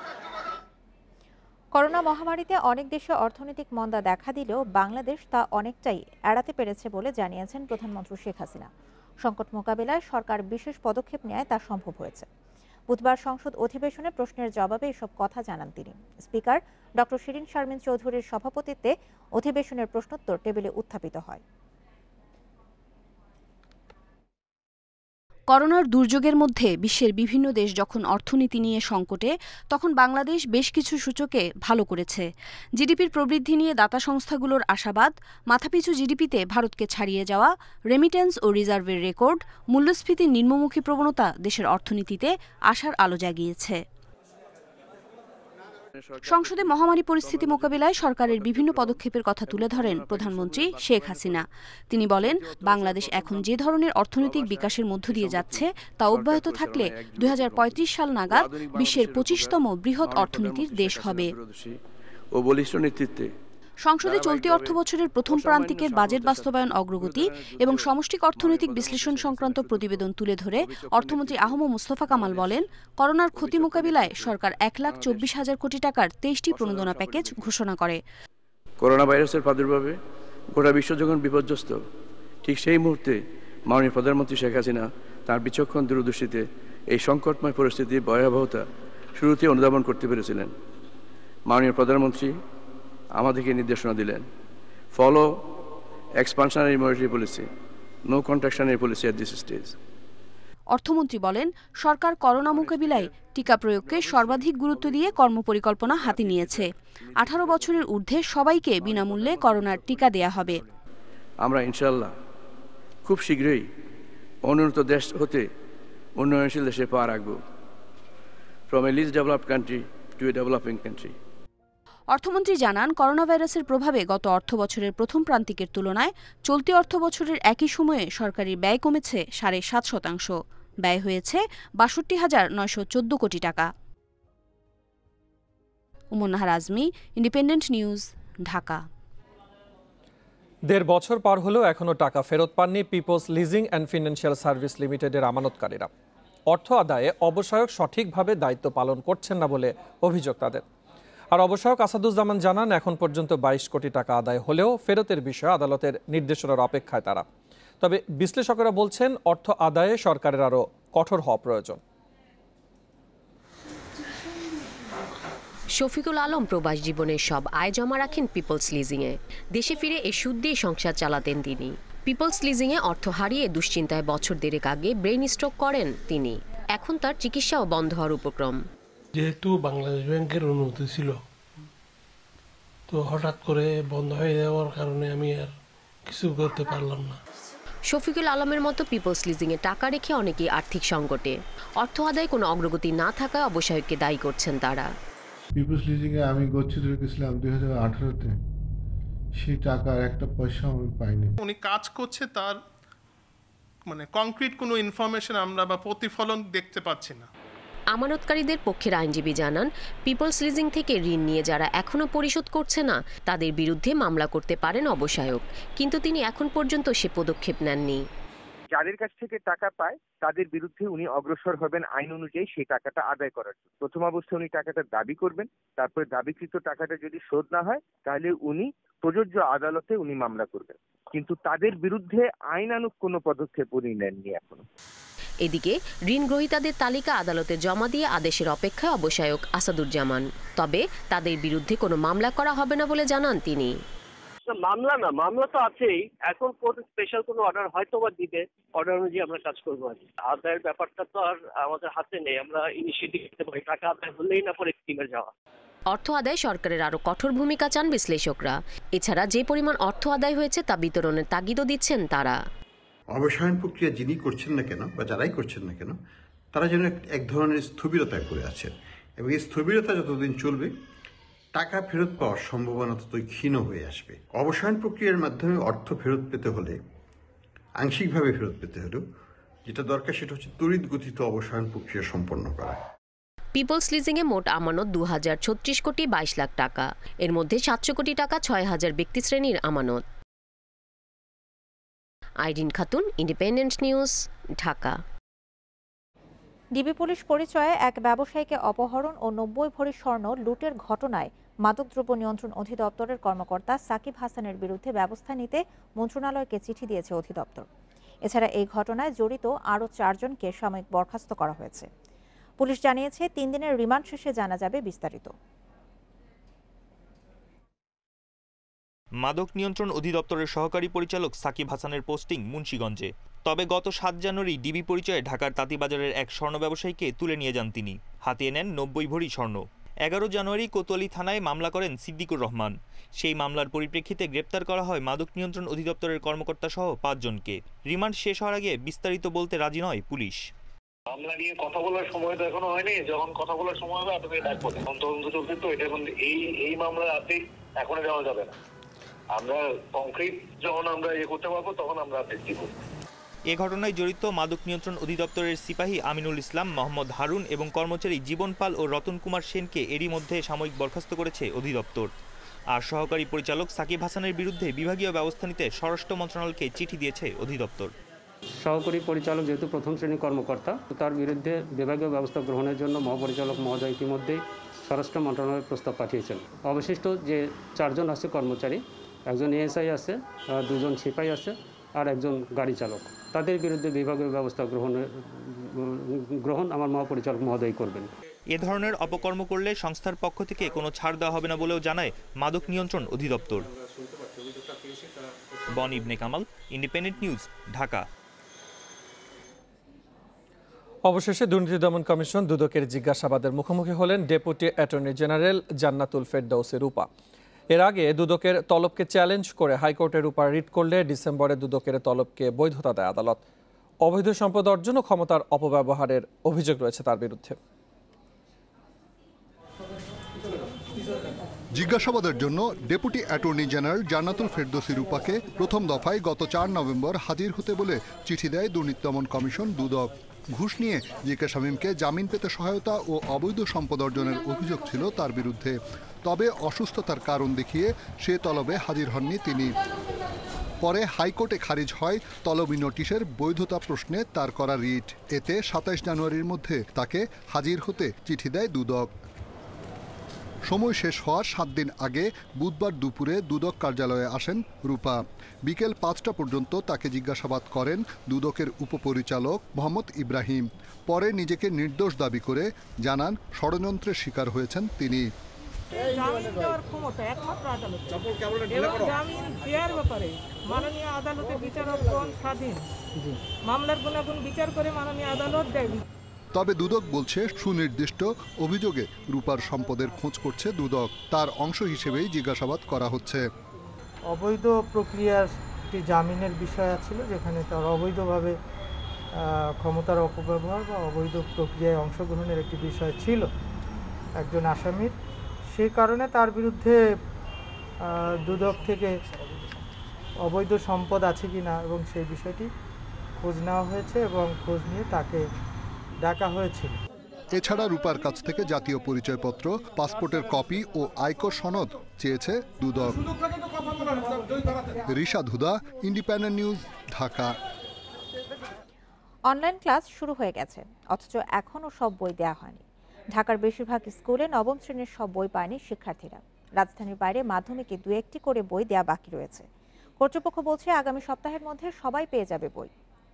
Corona মহামারীতে অনেক দেশে অর্থনৈতিক মন্দা দেখা দিলেও বাংলাদেশ তা অনেকটাই এড়াতে পেরেছে বলে জানিয়েছেন প্রধানমন্ত্রী শেখ হাসিনা। সংকট মোকাবিলায় সরকার বিশেষ পদক্ষেপ নেয় তা সম্ভব হয়েছে। বুধবার সংসদ অধিবেশনে প্রশ্নের জবাবে এসব কথা জানান তিনি। স্পিকার ডক্টর শিরিন শারমিন চৌধুরীর সভাপতিত্বে অধিবেশনের প্রশ্নোত্তর টেবিলে উত্থাপিত হয়। করোনার দুর্যোগের মধ্যে বিশ্বের বিভিন্ন দেশ যখন অর্থনীতি নিয়ে সংকটে, তখন বাংলাদেশ বেশ কিছু সূচকে ভালো করেছে। জিডিপির প্রবৃদ্ধি নিয়ে দাতা সংস্থাগুলোর আশাবাদ, মাথাপিছু জিডিপিতে ভারতকে ছাড়িয়ে যাওয়া, রেমিটেন্স ও রিজার্ভের রেকর্ড, মূল্যস্ফীতির নিম্নমুখী প্রবণতা দেশের অর্থনীতিতে আশার আলো জাগিয়েছে। সংসদে মহামারী পরিস্থিতি মোকাবিলায় সরকারের বিভিন্ন পদক্ষেপের কথা তুলে ধরেন প্রধানমন্ত্রী শেখ হাসিনা। তিনি বলেন, বাংলাদেশ এখন যে ধরনের অর্থনৈতিক বিকাশের মধ্য দিয়ে যাচ্ছে তা অব্যাহত থাকলে দুই হাজার পঁয়ত্রিশ সাল নাগাদ বিশ্বের পঁচিশতম বৃহৎ অর্থনীতির দেশ হবে। সংসদে চলতি অর্থবছরের প্রথম প্রান্তিকের বাজেট বাস্তবায়ন অগ্রগতি এবং সমষ্টিক অর্থনৈতিক বিশ্লেষণ সংক্রান্ত প্রতিবেদন তুলে ধরে অর্থমন্ত্রী আহম মুস্তফা কামাল বলেন, করোনার ক্ষতি মোকাবিলায় সরকার এক লাখ চব্বিশ হাজার কোটি টাকার তেইশটি প্রণোদনা প্যাকেজ ঘোষণা করে। করোনা ভাইরাসের প্রাদুর্ভাবে গোটা বিশ্ব যখন বিপর্যস্ত, ঠিক সেই মুহূর্তে মাননীয় প্রধানমন্ত্রী শেখ হাসিনা তার বিচক্ষণ দূরদৃষ্টিতে এই সংকটময় পরিস্থিতির ভয়াবহতা শুরুতে অনুধাবন করতে পেরেছিলেন। মাননীয় প্রধানমন্ত্রী আমাদেরকে নির্দেশনা দিলেন, follow expansionary monetary policy, no contractionary policy at this stage. অর্থমন্ত্রী বলেন, সরকার করোনা মোকাবিলায় টিকা প্রয়োগকে সর্বাধিক গুরুত্ব দিয়ে কর্মপরিকল্পনা হাতে নিয়েছে। আঠারো বছরের ঊর্ধ্বে সবাইকে বিনামূল্যে করোনার টিকা দেয়া হবে। আমরা ইনশাআল্লাহ খুব শীঘ্রই অনুন্নত দেশ হতে উন্নয়নশীল দেশে পা রাখব, from a least developed country to a developing country. অর্থমন্ত্রী জানান, করোনা ভাইরাসের প্রভাবে গত অর্থবছরের প্রথম প্রান্তিকের তুলনায় চলতি অর্থবছরের একই সময়ে সরকারি ব্যয় কমেছে সাড়ে সাত শতাংশ। ব্যয় হয়েছে বাষট্টি হাজার নয়শো চোদ্দ কোটি টাকা। Ummunnahar Azmi, Independent news, Dhaka. দেড় বছর পার হলেও এখনও টাকা ফেরত পাননি People's Leasing and Financial Service লিমিটেডের আমানতকারীরা। অর্থ আদায়ে অবসায়ক সঠিকভাবে দায়িত্ব পালন করছেন না বলে অভিযোগ তাদের। আর অবসায়ক আসাদুজ্জামান জানান, এখন পর্যন্ত বাইশ কোটি টাকা আদায় হলেও ফেরতের বিষয়ে আদালতের নির্দেশনার অপেক্ষায় তারা। তবে বিশ্লেষকেরা বলছেন, অর্থ আদায়ে সরকারের আরও কঠোর হওয়া প্রয়োজন। শফিকুল আলম প্রবাস জীবনের সব আয় জমা রাখেন পিপলস লিজিংয়ে। দেশে ফিরে এ সুদ দিয়ে সংসার চালাতেন তিনি। পিপলস লিজিংয়ে অর্থ হারিয়ে দুশ্চিন্তায় বছর দেড়েক আগে ব্রেইন স্ট্রোক করেন তিনি। এখন তার চিকিৎসাও বন্ধ হওয়ার উপক্রম। যেহেতু বাংলাদেশ ব্যাংকের অনুমতি ছিল, তো হঠাৎ করে বন্ধ হয়ে যাওয়ার কারণে আমি আর কিছু করতে পারলাম না। শফিকুল আলমের মতো পিপলস লিজিংয়ে টাকা রেখে অনেকেই আর্থিক সংকটে। অর্থ আদায়ে কোনো অগ্রগতি না থাকায় অবসায়ককে দায়ী করছেন তারা। পিপলস লিজিংয়ে আমি গচ্ছিত রেখেছিলাম দুই হাজার আঠারোতে, সেই টাকার একটা পয়সা আমি পাইনি। উনি কাজ করছে তার মানে কংক্রিট কোনো ইনফরমেশন আমরা বা প্রতিফলন দেখতে পাচ্ছি না। আমানতকারীদের পক্ষের আইনজীবী জানান, পিপলস লিজিং থেকে ঋণ নিয়ে যারা এখনো পরিশোধ করছে না তাদের বিরুদ্ধে মামলা করতে পারেন অবসায়ক, কিন্তু তিনি এখন পর্যন্ত সে পদক্ষেপ নেননি। যাদের কাছ থেকে টাকা পায় তাদের বিরুদ্ধে উনি অগ্রসর হবেন আইন অনুযায়ী সেই টাকাটা আদায় করার জন্য। প্রথম অবস্থায় উনি টাকাটা দাবি করবেন, তারপরে দাবিকৃত টাকাটা যদি শোধ না হয় তাহলে উনি প্রযোজ্য আদালতে উনি মামলা করবেন, কিন্তু তাদের বিরুদ্ধে আইনানুগ কোনো পদক্ষেপ উনি নেননি এখনো। এদিকে ঋণ গ্রহীতাদের তালিকা আদালতে জমা দিয়ে আদেশের অপেক্ষায় অবসায়ক আসাদুজ্জামান। তবে তাদের বিরুদ্ধে কোনো মামলা করা হবে না বলে জানান তিনি। মামলা না, মামলা তো আছেই, এখন কোর্ট স্পেশাল কোনো অর্ডার হয়তো বা দিবে, অর্ডার অনুযায়ী আমরা কাজ করবো। আর আদায়ের ব্যাপারটা তো আর আমাদের হাতে নেই, আমরা ইনিশিয়েটিভ নিতে পারি, টাকা আদায় হলেই না পরে স্কিমে যাওয়া। অর্থ আদায় সরকারের আরো কঠোর ভূমিকা চান বিশ্লেষকরা। এছাড়া যে পরিমাণ অর্থ আদায় হয়েছে তা বিতরণের তাগিদও দিচ্ছেন তারা। অবসায়ন প্রক্রিয়া যিনি করছেন না কেন বা যারাই করছেন না কেন তারা যেন এক ধরনের স্থবিরতায় পড়ে আছেন, এবং এই স্থবিরতা যতদিন চলবে টাকা ফেরত পাওয়ার সম্ভাবনা ততই ক্ষীণ হয়ে আসবে। অবসায়ন প্রক্রিয়ার মাধ্যমে অর্থ ফেরত পেতে হলে, আংশিকভাবে ফেরত পেতে হলেও যেটা দরকার সেটা হচ্ছে তড়িৎ গতিতে অবসায়ন প্রক্রিয়া সম্পন্ন করা। পিপলস লিজিংয়ে মোট আমানত দু হাজার ছত্রিশ কোটি বাইশ লাখ টাকা, এর মধ্যে সাতশো কোটি টাকা ছয় হাজার ব্যক্তি শ্রেণীর আমানত। Irin Khatun, Independent news, Dhaka. DB police পরিচয়ে এক ব্যবসায়ীকে অপহরণ ও নব্বই ভরি স্বর্ণ লুটের ঘটনায় মাদকদ্রব্য নিয়ন্ত্রণ অধিদপ্তরের কর্মকর্তা সাকিব হাসানের বিরুদ্ধে ব্যবস্থা নিতে মন্ত্রণালয়কে চিঠি দিয়েছে অধিদপ্তর। এছাড়া এই ঘটনায় জড়িত আরও চারজনকে সাময়িক বরখাস্ত করা হয়েছে। পুলিশ জানিয়েছে তিন দিনের রিমান্ড শেষে জানা যাবে বিস্তারিত। মাদক নিয়ন্ত্রণ অধিদপ্তরের সহকারী পরিচালক সাকিব হাসানের পোস্টিং মুন্সিগঞ্জে। তবে গত সাত জানুয়ারি ডিবি পরিচয়ে ঢাকার তাঁতিবাজারের এক স্বর্ণ ব্যবসায়ীকে তুলে নিয়ে যান তিনি। হাতিয়ে নেন নব্বই ভরি স্বর্ণ। এগারো জানুয়ারি কোতোয়ালি থানায় মামলা করেন সিদ্দিকুর রহমান। সেই মামলার পরিপ্রেক্ষিতে গ্রেপ্তার করা হয় মাদক নিয়ন্ত্রণ অধিদপ্তরের কর্মকর্তা সহ পাঁচজনকে। রিমান্ড শেষ হওয়ার আগে বিস্তারিত বলতে রাজি নয় পুলিশ। মামলা নিয়ে কথা বলার সময় তো এখনো হয়নি, যখন কথা বলার সময় হবে আপনাকে ডাকবো। এখন তদন্ত চলছে, তো এটা এই এই মামলার আপডেট এখনো দেওয়া যাবে না। আমরা কংক্রিট যখন আমরা ইয়ে করতে পারবো তখন আমরা আপডেট দিব। এ ঘটনায় জড়িত মাদক নিয়ন্ত্রণ অধিদপ্তরের সিপাহী আমিনুল ইসলাম, মোহাম্মদ হারুন এবং কর্মচারী জীবন পাল ও রতন কুমার সেনকে এরই মধ্যে সাময়িক বরখাস্ত করেছে অধিদপ্তর। আর সহকারী পরিচালক সাকিব হাসানের বিরুদ্ধে বিভাগীয় ব্যবস্থা নিতে স্বরাষ্ট্র মন্ত্রণালয়কে চিঠি দিয়েছে অধিদপ্তর। সহকারী পরিচালক যেহেতু প্রথম শ্রেণীর কর্মকর্তা, তার বিরুদ্ধে বিভাগীয় ব্যবস্থা গ্রহণের জন্য মহাপরিচালক মহোদয় ইতিমধ্যেই স্বরাষ্ট্র মন্ত্রণালয়ের প্রস্তাব পাঠিয়েছেন। অবশিষ্ট যে চারজন আছে কর্মচারী, একজন এএসআই আছে, দুজন সিপাই আছে আর একজন গাড়ি চালক, তাদের বিরুদ্ধে বিভাগীয় ব্যবস্থা গ্রহণের গ্রহণ আমার মহাপরিচালক মহোদয় করবেন। এ ধরনের অপকর্ম করলে সংস্থার পক্ষ থেকে কোনো ছাড় দেওয়া হবে না বলেও জানায় মাদক নিয়ন্ত্রণ অধিদপ্তর। বন ইবনে কামাল, ইন্ডিপেন্ডেন্ট নিউজ, ঢাকা। অবশেষে দুর্নীতি দমন কমিশন দুদকের জিজ্ঞাসাবাদের মুখোমুখি হলেন deputy attorney general Jannatul Ferdousi Rupa. এর আগে দুদকের তলবকে চ্যালেঞ্জ করে হাইকোর্টের উপর রিট করলে ডিসেম্বরে দুদকের তলবকে বৈধতা দেয় আদালত। অবৈধ সম্পদ অর্জন ও ক্ষমতার অপব্যবহারের অভিযোগ রয়েছে তার বিরুদ্ধে। জিজ্ঞাসাবাদের জন্য deputy attorney general Jannatul Ferdousi রূপাকে প্রথম দফায় গত চার নভেম্বর হাজির হতে বলে চিঠি দেয় দুর্নীতি দমন কমিশন দুদক। ঘুষ নিয়ে জি কে শামীমকে জামিন পেতে সহায়তা ও অবৈধ সম্পদ অর্জনের অভিযোগ ছিল তার বিরুদ্ধে। তবে অসুস্থতার কারণ দেখিয়ে সে তলবে হাজির হননি তিনি। পরে হাইকোর্টে খারিজ হয় তলবি নোটিশের বৈধতা প্রশ্নে তার করা রিট। এতে সাতাইশ জানুয়ারির মধ্যে তাকে হাজির হতে চিঠি দেয় দুদক। সময় শেষ হওয়ার সাত দিন আগে বুধবার দুপুরে দুদক কার্যালয়ে আসেন রূপা। বিকেল পাঁচটা পর্যন্ত তাকে জিজ্ঞাসাবাদ করেন দুদকের উপপরিচালক মোহাম্মদ ইব্রাহিম। পরে নিজেকে নির্দোষ দাবি করে জানান ষড়যন্ত্রের শিকার হয়েছেন তিনি। জামিন দেওয়ার ক্ষমতা একমাত্র আদালত, এবং জামিন দেওয়ার ব্যাপারে মাননীয় আদালতের বিচারকগণ স্বাধীন। মামলার গুণাগুণ বিচার করে মাননীয় আদালত দেয়। তবে দুদক বলছে সুনির্দিষ্ট অভিযোগে রূপার সম্পদের খোঁজ করছে দুদক, তার অংশ হিসেবেই জিজ্ঞাসাবাদ করা হচ্ছে। অবৈধ প্রক্রিয়ার একটি জামিনের বিষয় ছিল, যেখানে তার অবৈধভাবে ক্ষমতার অপব্যবহার বা অবৈধ প্রক্রিয়ায় অংশগ্রহণের একটি বিষয় ছিল একজন আসামির। সেই কারণে তার বিরুদ্ধে দুদক থেকে অবৈধ সম্পদ আছে কিনা এবং সেই বিষয়টি খোঁজ নেওয়া হয়েছে এবং খোঁজ নিয়ে তাকে ডাকা হয়েছিল। এছাড়া রূপার কাছ থেকে জাতীয় পরিচয়পত্র, পাসপোর্টের কপি ও আয়কর সনদ চেয়েছে Dudok. Rishad Huda, Independent news, Dhaka. Online class শুরু হয়ে গেছে, অথচ এখনও সব বই দেওয়া হয়নি। ঢাকার বেশিরভাগ স্কুলে নবম শ্রেণীর সব বই পায়নি শিক্ষার্থীরা। রাজধানীর বাইরে মাধ্যমিকে দু একটি করে বই দেওয়া বাকি রয়েছে। কর্তৃপক্ষ বলছে আগামী সপ্তাহের মধ্যে সবাই পেয়ে যাবে বই।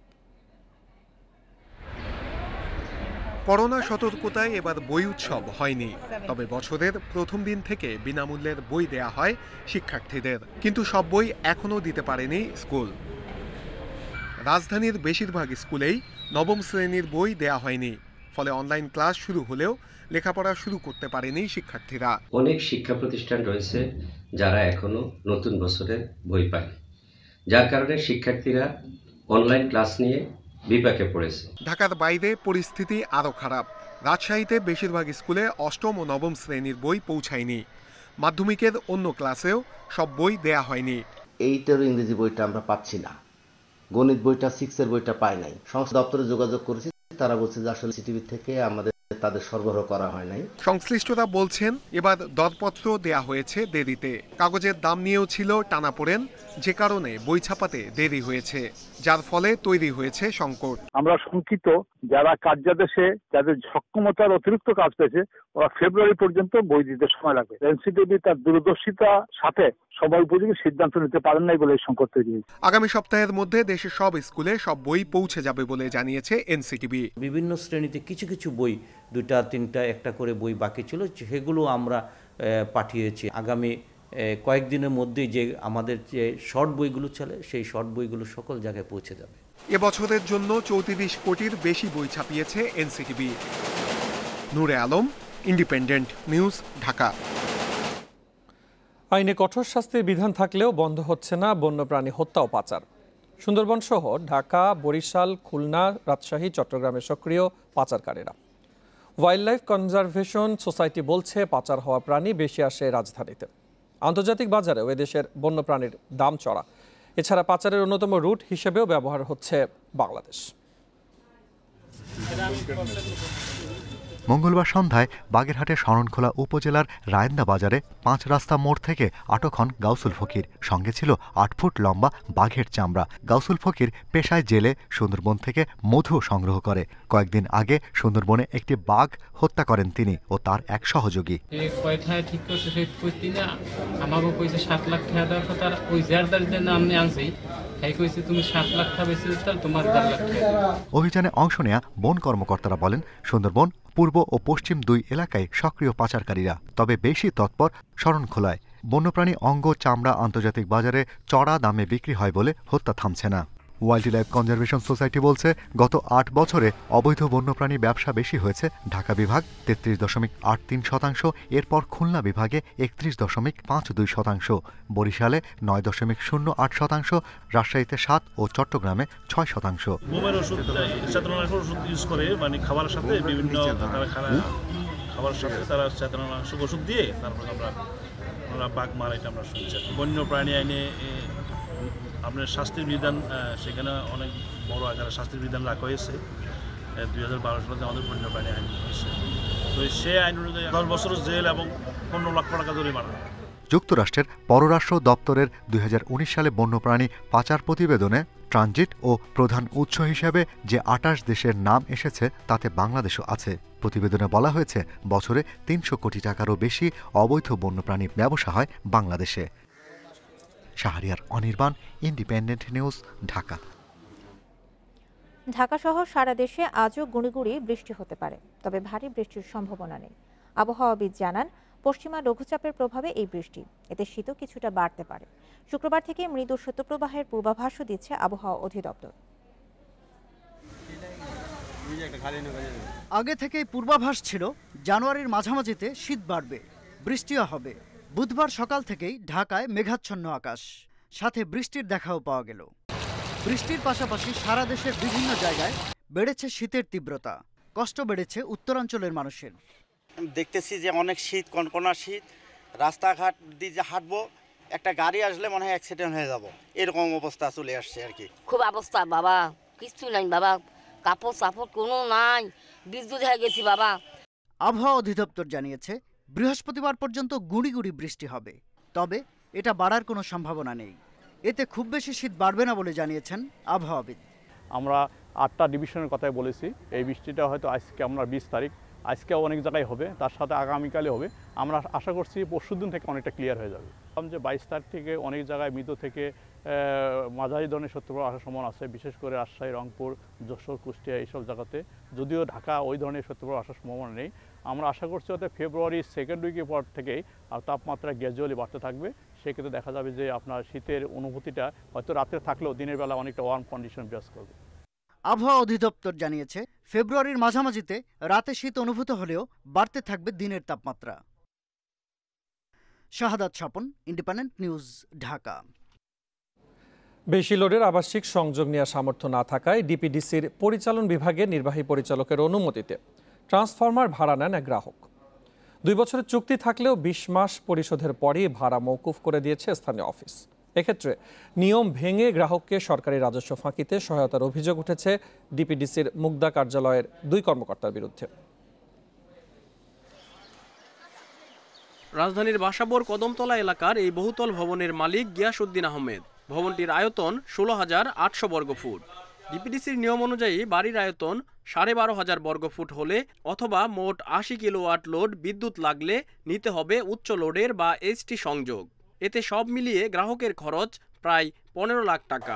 করোনা সতর্কতায় এবার বই উৎসব হয়নি, তবে বছরের প্রথম দিন থেকে বিনামূল্যের বই দেয়া হয় শিক্ষার্থীদের, কিন্তু সব বই এখনও দিতে পারেনি স্কুল। রাজধানীর বেশিরভাগ স্কুলেই নবম শ্রেণীর বই দেয়া হয়নি, ফলে অনলাইন ক্লাস শুরু হলেও লেখাপড়া শুরু করতে পারেনি শিক্ষার্থীরা। অনেক শিক্ষা প্রতিষ্ঠান রয়েছে যারা এখনো নতুন বছরের বই পায়নি, যার কারণে শিক্ষার্থীরা অনলাইন ক্লাস নিয়ে বিপাকে পড়েছে। ঢাকার বাইরে পরিস্থিতি আরও খারাপ। রাজশাহীতে বেশিরভাগ স্কুলে অষ্টম ও নবম শ্রেণীর বই পৌঁছায়নি। মাধ্যমিকের অন্য ক্লাসেও সব বই দেয়া হয়নি। এইটার ইংরেজি বইটা আমরা পাচ্ছি না, গণিত বইটা সিক্সের বইটা পাই নাই। সংস্থা দপ্তরে যোগাযোগ করেছি, তারা বলছে যে আসলে সিটিভি থেকে আমাদের তাদের সরবরাহ করা হয় নাই। সংশ্লিষ্টরা বলছেন এবার দরপত্র দেয়া হয়েছে দেরিতে। কাগজের দাম নিয়েও ছিল টানাপোড়েন, যে কারণে বই ছাপাতে দেরি হয়েছে, যার ফলে তৈরি হয়েছে সংকট। আমরা শঙ্কিত যারা কার্যাদেশে যাদের সক্ষমতার অতিরিক্ত কাজ পেয়েছে ওরা ফেব্রুয়ারি পর্যন্ত বই দিতে সময় লাগবে। এনসিটিভি তার দূরদর্শিতার সাথে সময় উপযোগী সিদ্ধান্ত নিতে পারেন নাই বলে এই সংকট তৈরি হয়েছে। আগামী সপ্তাহের মধ্যে দেশের সব স্কুলে সব বই পৌঁছে যাবে বলে জানিয়েছে এনসিটিভি। বিভিন্ন শ্রেণীতে কিছু কিছু বই, দুইটা তিনটা একটা করে বই বাকি ছিল, সেগুলো আমরা পাঠিয়েছি। আগামী কয়েকদিনের মধ্যেই যে আমাদের যে শর্ট বইগুলো চলে সেই শর্ট বইগুলো সকল জায়গায় পৌঁছে যাবে। এবছরের জন্য চৌত্রিশ কোটির বেশি বই ছাপিয়েছে NCTB. Nure Alam, Independent news, Dhaka. আইনে কঠোর শাস্তির বিধান থাকলেও বন্ধ হচ্ছে না বন্যপ্রাণী হত্যা ও পাচার। সুন্দরবন সহ ঢাকা, বরিশাল, খুলনা, রাজশাহী, চট্টগ্রামে সক্রিয় পাচারকারীরা। ওয়াইল্ড লাইফ কনজারভেশন সোসাইটি বলছে পাচার হওয়া প্রাণী বেশি আসে রাজধানীতে। আন্তর্জাতিক বাজারেও এদেশের বন্যপ্রাণীর দাম চড়া। এছাড়া পাচারের অন্যতম রুট হিসেবেও ব্যবহার হচ্ছে বাংলাদেশ। মঙ্গলবার সন্ধ্যায় বাগেরহাটের শরণখোলা উপজেলার রায়েন্দা বাজারে পাঁচ রাস্তা মোড় থেকে আটক হন গাউসুল ফকির। সঙ্গে ছিল আট ফুট লম্বা বাঘের চামড়া। গাউসুল ফকির পেশায় জেলে সুন্দরবন থেকে মধু সংগ্রহ করে। কয়েকদিন আগে সুন্দরবনে একটি বাঘ হত্যা করেন তিনি ও তার এক সহযোগী। ঠিক করছে সেই আমাকে কইছে সাত লাখ টাকা দেওয়ার কথা, ওই জারদারিদের নাম নিয়ে আনছি। অভিযানে অংশ নেয়া বন কর্মকর্তারা বলেন, সুন্দরবন পূর্ব ও পশ্চিম দুই এলাকায় সক্রিয় পাচারকারীরা, তবে বেশি তৎপর শরণখোলায়। বন্যপ্রাণী অঙ্গ চামড়া আন্তর্জাতিক বাজারে চড়া দামে বিক্রি হয় বলে হত্যা থামছে না। ওয়াইল্ড লাইফ কনজারভেশন সোসাইটি বলছে, গত আট বছরে অবৈধ বন্যপ্রাণী ব্যবসা বেশি হয়েছে। ঢাকা বিভাগ তেত্রিশ দশমিক আট তিন শতাংশ, এরপর খুলনা বিভাগে একত্রিশ দশমিক পাঁচ দুই শতাংশ, বরিশালে নয় দশমিক শূন্য আট শতাংশ, রাজশাহীতে সাত ও চট্টগ্রামে ছয় শতাংশ। ইউজ করে মানে খাবারের সাথে বিভিন্ন খাবারের সাথে তারা চেতনানাশক ওষুধ দিয়ে তারপর আমরা আমরা বাঘ মারা, এটা আমরা শুনছি। বন্যপ্রাণী আইনে আপনার শাস্তির বিধান, সেখানে অনেক বড় আকারে শাস্তির বিধান রাখা হয়েছে। দুই হাজার বারো সালে আমাদের বন্যপ্রাণী আইন হয়েছে, তো সেই আইন অনুযায়ী দশ বছর জেল এবং পনেরো লক্ষ টাকা জরিমানা। যুক্তরাষ্ট্রের পররাষ্ট্র দপ্তরের দুই হাজার উনিশ সালে বন্যপ্রাণী পাচার প্রতিবেদনে ট্রানজিট ও প্রধান উৎস হিসেবে যে আটাশ দেশের নাম এসেছে তাতে বাংলাদেশও আছে। প্রতিবেদনে বলা হয়েছে, বছরে তিনশো কোটি টাকারও বেশি অবৈধ বন্যপ্রাণী ব্যবসা হয় বাংলাদেশে। Shahriar Anirban, Independent news, Dhaka. ঢাকা সহ সারা দেশে আজও গুঁড়ি বৃষ্টি হতে পারে, তবে ভারী বৃষ্টির সম্ভাবনা নেই। আবহাওয়াবিদ জানান, পশ্চিমা লঘুচাপের প্রভাবে এই বৃষ্টি, এতে শীতও কিছুটা বাড়তে পারে। শুক্রবার থেকে মৃদু শৈত্যপ্রবাহের পূর্বাভাসও দিচ্ছে আবহাওয়া অধিদপ্তর। আগে থেকেই পূর্বাভাস ছিল জানুয়ারির মাঝামাঝিতে শীত বাড়বে, বৃষ্টিও হবে। বুধবার সকাল থেকেই ঢাকায় মেঘাচ্ছন্ন আকাশ। সাথে বৃষ্টির দেখাও পাওয়া গেল। বৃষ্টির পাশাপাশি সারা দেশের বিভিন্ন জায়গায় বেড়েছে শীতের তীব্রতা, কষ্ট বেড়েছে উত্তরাঞ্চলের মানুষের। দেখতেছি যে অনেক শীত, কনকনা শীত, রাস্তাঘাট দিয়ে যে হাঁটবো একটা গাড়ি আসলে মনে হয় অ্যাক্সিডেন্ট হয়ে যাব, এরকম অবস্থা চলে আসছে আর কি। খুব অবস্থা বাবা, কিছু নাই বাবা, কাপড় সাপড় কোনো নাই, বিদ্যুৎ হয়ে গেছি বাবা। আবহাওয়া অধিদপ্তর জানিয়েছে বৃহস্পতিবার পর্যন্ত গুঁড়ি গুঁড়ি বৃষ্টি হবে, তবে এটা বাড়ার কোনো সম্ভাবনা নেই। এতে খুব বেশি শীত বাড়বে না বলে জানিয়েছেন আবহাওয়াবিদ। আমরা আটটা ডিভিশনের কথাই বলেছি, এই বৃষ্টিটা হয়তো আজকে আমরা বিশ তারিখ, আজকেও অনেক জায়গায় হবে, তার সাথে আগামীকালে হবে। আমরা আশা করছি পরশুদিন থেকে অনেকটা ক্লিয়ার হয়ে যাবে। যে বাইশ তারিখ থেকে অনেক জায়গায় মৃদু থেকে মাঝারি ধরনের শৈত্যপ্রবাহ আসার সম্ভাবনা আছে, বিশেষ করে রাজশাহী, রংপুর, যশোর, কুষ্টিয়া এইসব জায়গাতে। যদিও ঢাকা ওই ধরনের শৈত্যপ্রবাহ আসার সম্ভাবনা নেই। আমরা আশা করছি হয়তো ফেব্রুয়ারি সেকেন্ড উইকের পর থেকেই আর তাপমাত্রা গ্র্যাজুয়ালি বাড়তে থাকবে। সেক্ষেত্রে দেখা যাবে যে আপনার শীতের অনুভূতিটা হয়তো রাতে থাকলেও দিনের বেলা অনেকটা ওয়ার্ম কন্ডিশন বিরাজ করবে। আবহাওয়া অধিদপ্তর জানিয়েছে ফেব্রুয়ারির মাঝামাঝিতে রাতে শীত অনুভূত হলেও বাড়তে থাকবে দিনের তাপমাত্রা। Shahadat Swapan, Independent news, Dhaka. বেশি লোডের আবাসিক সংযোগ নেওয়ার সামর্থ্য না থাকায় ডিপিডিসির পরিচালন বিভাগের নির্বাহী পরিচালকের অনুমতিতে ট্রান্সফরমার ভাড়া নেন এক গ্রাহক। দুই বছরের চুক্তি থাকলেও বিশ মাস পরিশোধের পরই ভাড়া মওকুফ করে দিয়েছে স্থানীয় অফিস। এক্ষেত্রে নিয়ম ভেঙে গ্রাহককে সরকারি রাজস্ব ফাঁকিতে সহায়তার অভিযোগ উঠেছে ডিপিডিসির মুগদা কার্যালয়ের দুই কর্মকর্তার বিরুদ্ধে। রাজধানীর বাসাবোর কদমতলা এলাকার এই বহুতল ভবনের মালিক গিয়াসউদ্দিন আহমেদ। ভবনটির আয়তন ষোলো হাজার আটশো বর্গফুট। ডিপিডিসির নিয়ম অনুযায়ী বাড়ির আয়তন সাড়ে বারো হাজার বর্গফুট হলে অথবা মোট আশি কিলোওয়াট লোড বিদ্যুৎ লাগলে নিতে হবে উচ্চ লোডের বা এইচটি সংযোগ। এতে সব মিলিয়ে গ্রাহকের খরচ প্রায় পনেরো লাখ টাকা।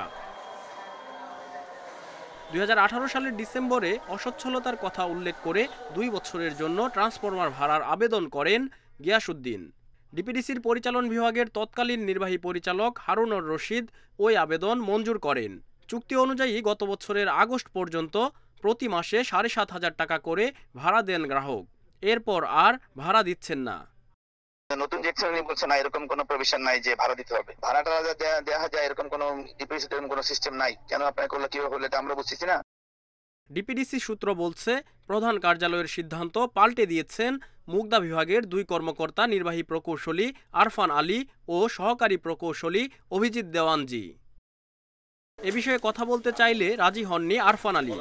দুই হাজার আঠারো সালের ডিসেম্বরে অসচ্ছলতার কথা উল্লেখ করে দুই বছরের জন্য ট্রান্সফরমার ভাড়ার আবেদন করেন গিয়াসউদ্দিন। ডিপিডিসির পরিচালন বিভাগের তৎকালীন নির্বাহী পরিচালক হারুনুর রশিদ ওই আবেদন মঞ্জুর করেন। চুক্তি অনুযায়ী গত বছরের আগস্ট পর্যন্ত প্রতি মাসে সাড়ে সাত হাজার টাকা করে ভাড়া দেন গ্রাহক। এরপর আর ভাড়া দিচ্ছেন না। নতুন যে শ্রেণী বলছে না, এরকম কোনো প্রভিশন নাই যে ভাড়া দিতে হবে, ভাড়াটা দেওয়া যায় এরকম কোনো ডিপিডিসিতে এরকম কোনো সিস্টেম নাই। কেন আপনার করলে কিভাবে করলে এটা আমরা বুঝতেছি না। ডিপিডিসি সূত্র বলছে প্রধান কার্যালয়ের সিদ্ধান্ত পাল্টে দিয়েছেন মুগদা বিভাগের দুই কর্মকর্তা, নির্বাহী প্রকৌশলী আরফান আলী ও সহকারী প্রকৌশলী অভিজিৎ দেওয়ানজি। এ বিষয়ে কথা বলতে চাইলে রাজি হননি আরফান আলী।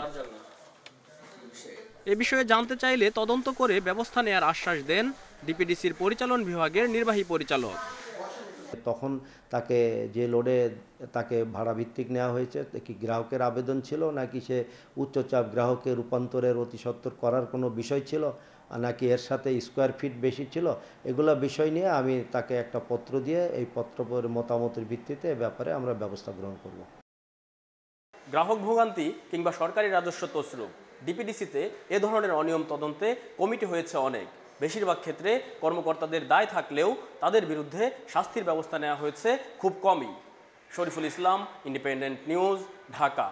এ বিষয়ে জানতে চাইলে তদন্ত করে ব্যবস্থা নেয়ার আশ্বাস দেন ডিপিডিসির পরিচালন বিভাগের নির্বাহী পরিচালক। তখন তাকে যে লোডে তাকে ভাড়া ভিত্তিক নেওয়া হয়েছে কি গ্রাহকের আবেদন ছিল, নাকি সে উচ্চচাপ গ্রাহকে রূপান্তরের অতি সত্বর করার কোনো বিষয় ছিল, নাকি এর সাথে স্কোয়ার ফিট বেশি ছিল, এগুলো বিষয় নিয়ে আমি তাকে একটা পত্র দিয়ে এই পত্র মতামতের ভিত্তিতে ব্যাপারে আমরা ব্যবস্থা গ্রহণ করব। গ্রাহক ভোগান্তি কিংবা সরকারি রাজস্ব তছরূপ, ডিপিডিসিতে এ ধরনের অনিয়ম তদন্তে কমিটি হয়েছে অনেক। বেশিরভাগ ক্ষেত্রে কর্মকর্তাদের দায় থাকলেও তাদের বিরুদ্ধে শাস্তির ব্যবস্থা নেওয়া হয়েছে খুব কমই। Shariful Islam, independent news, Dhaka.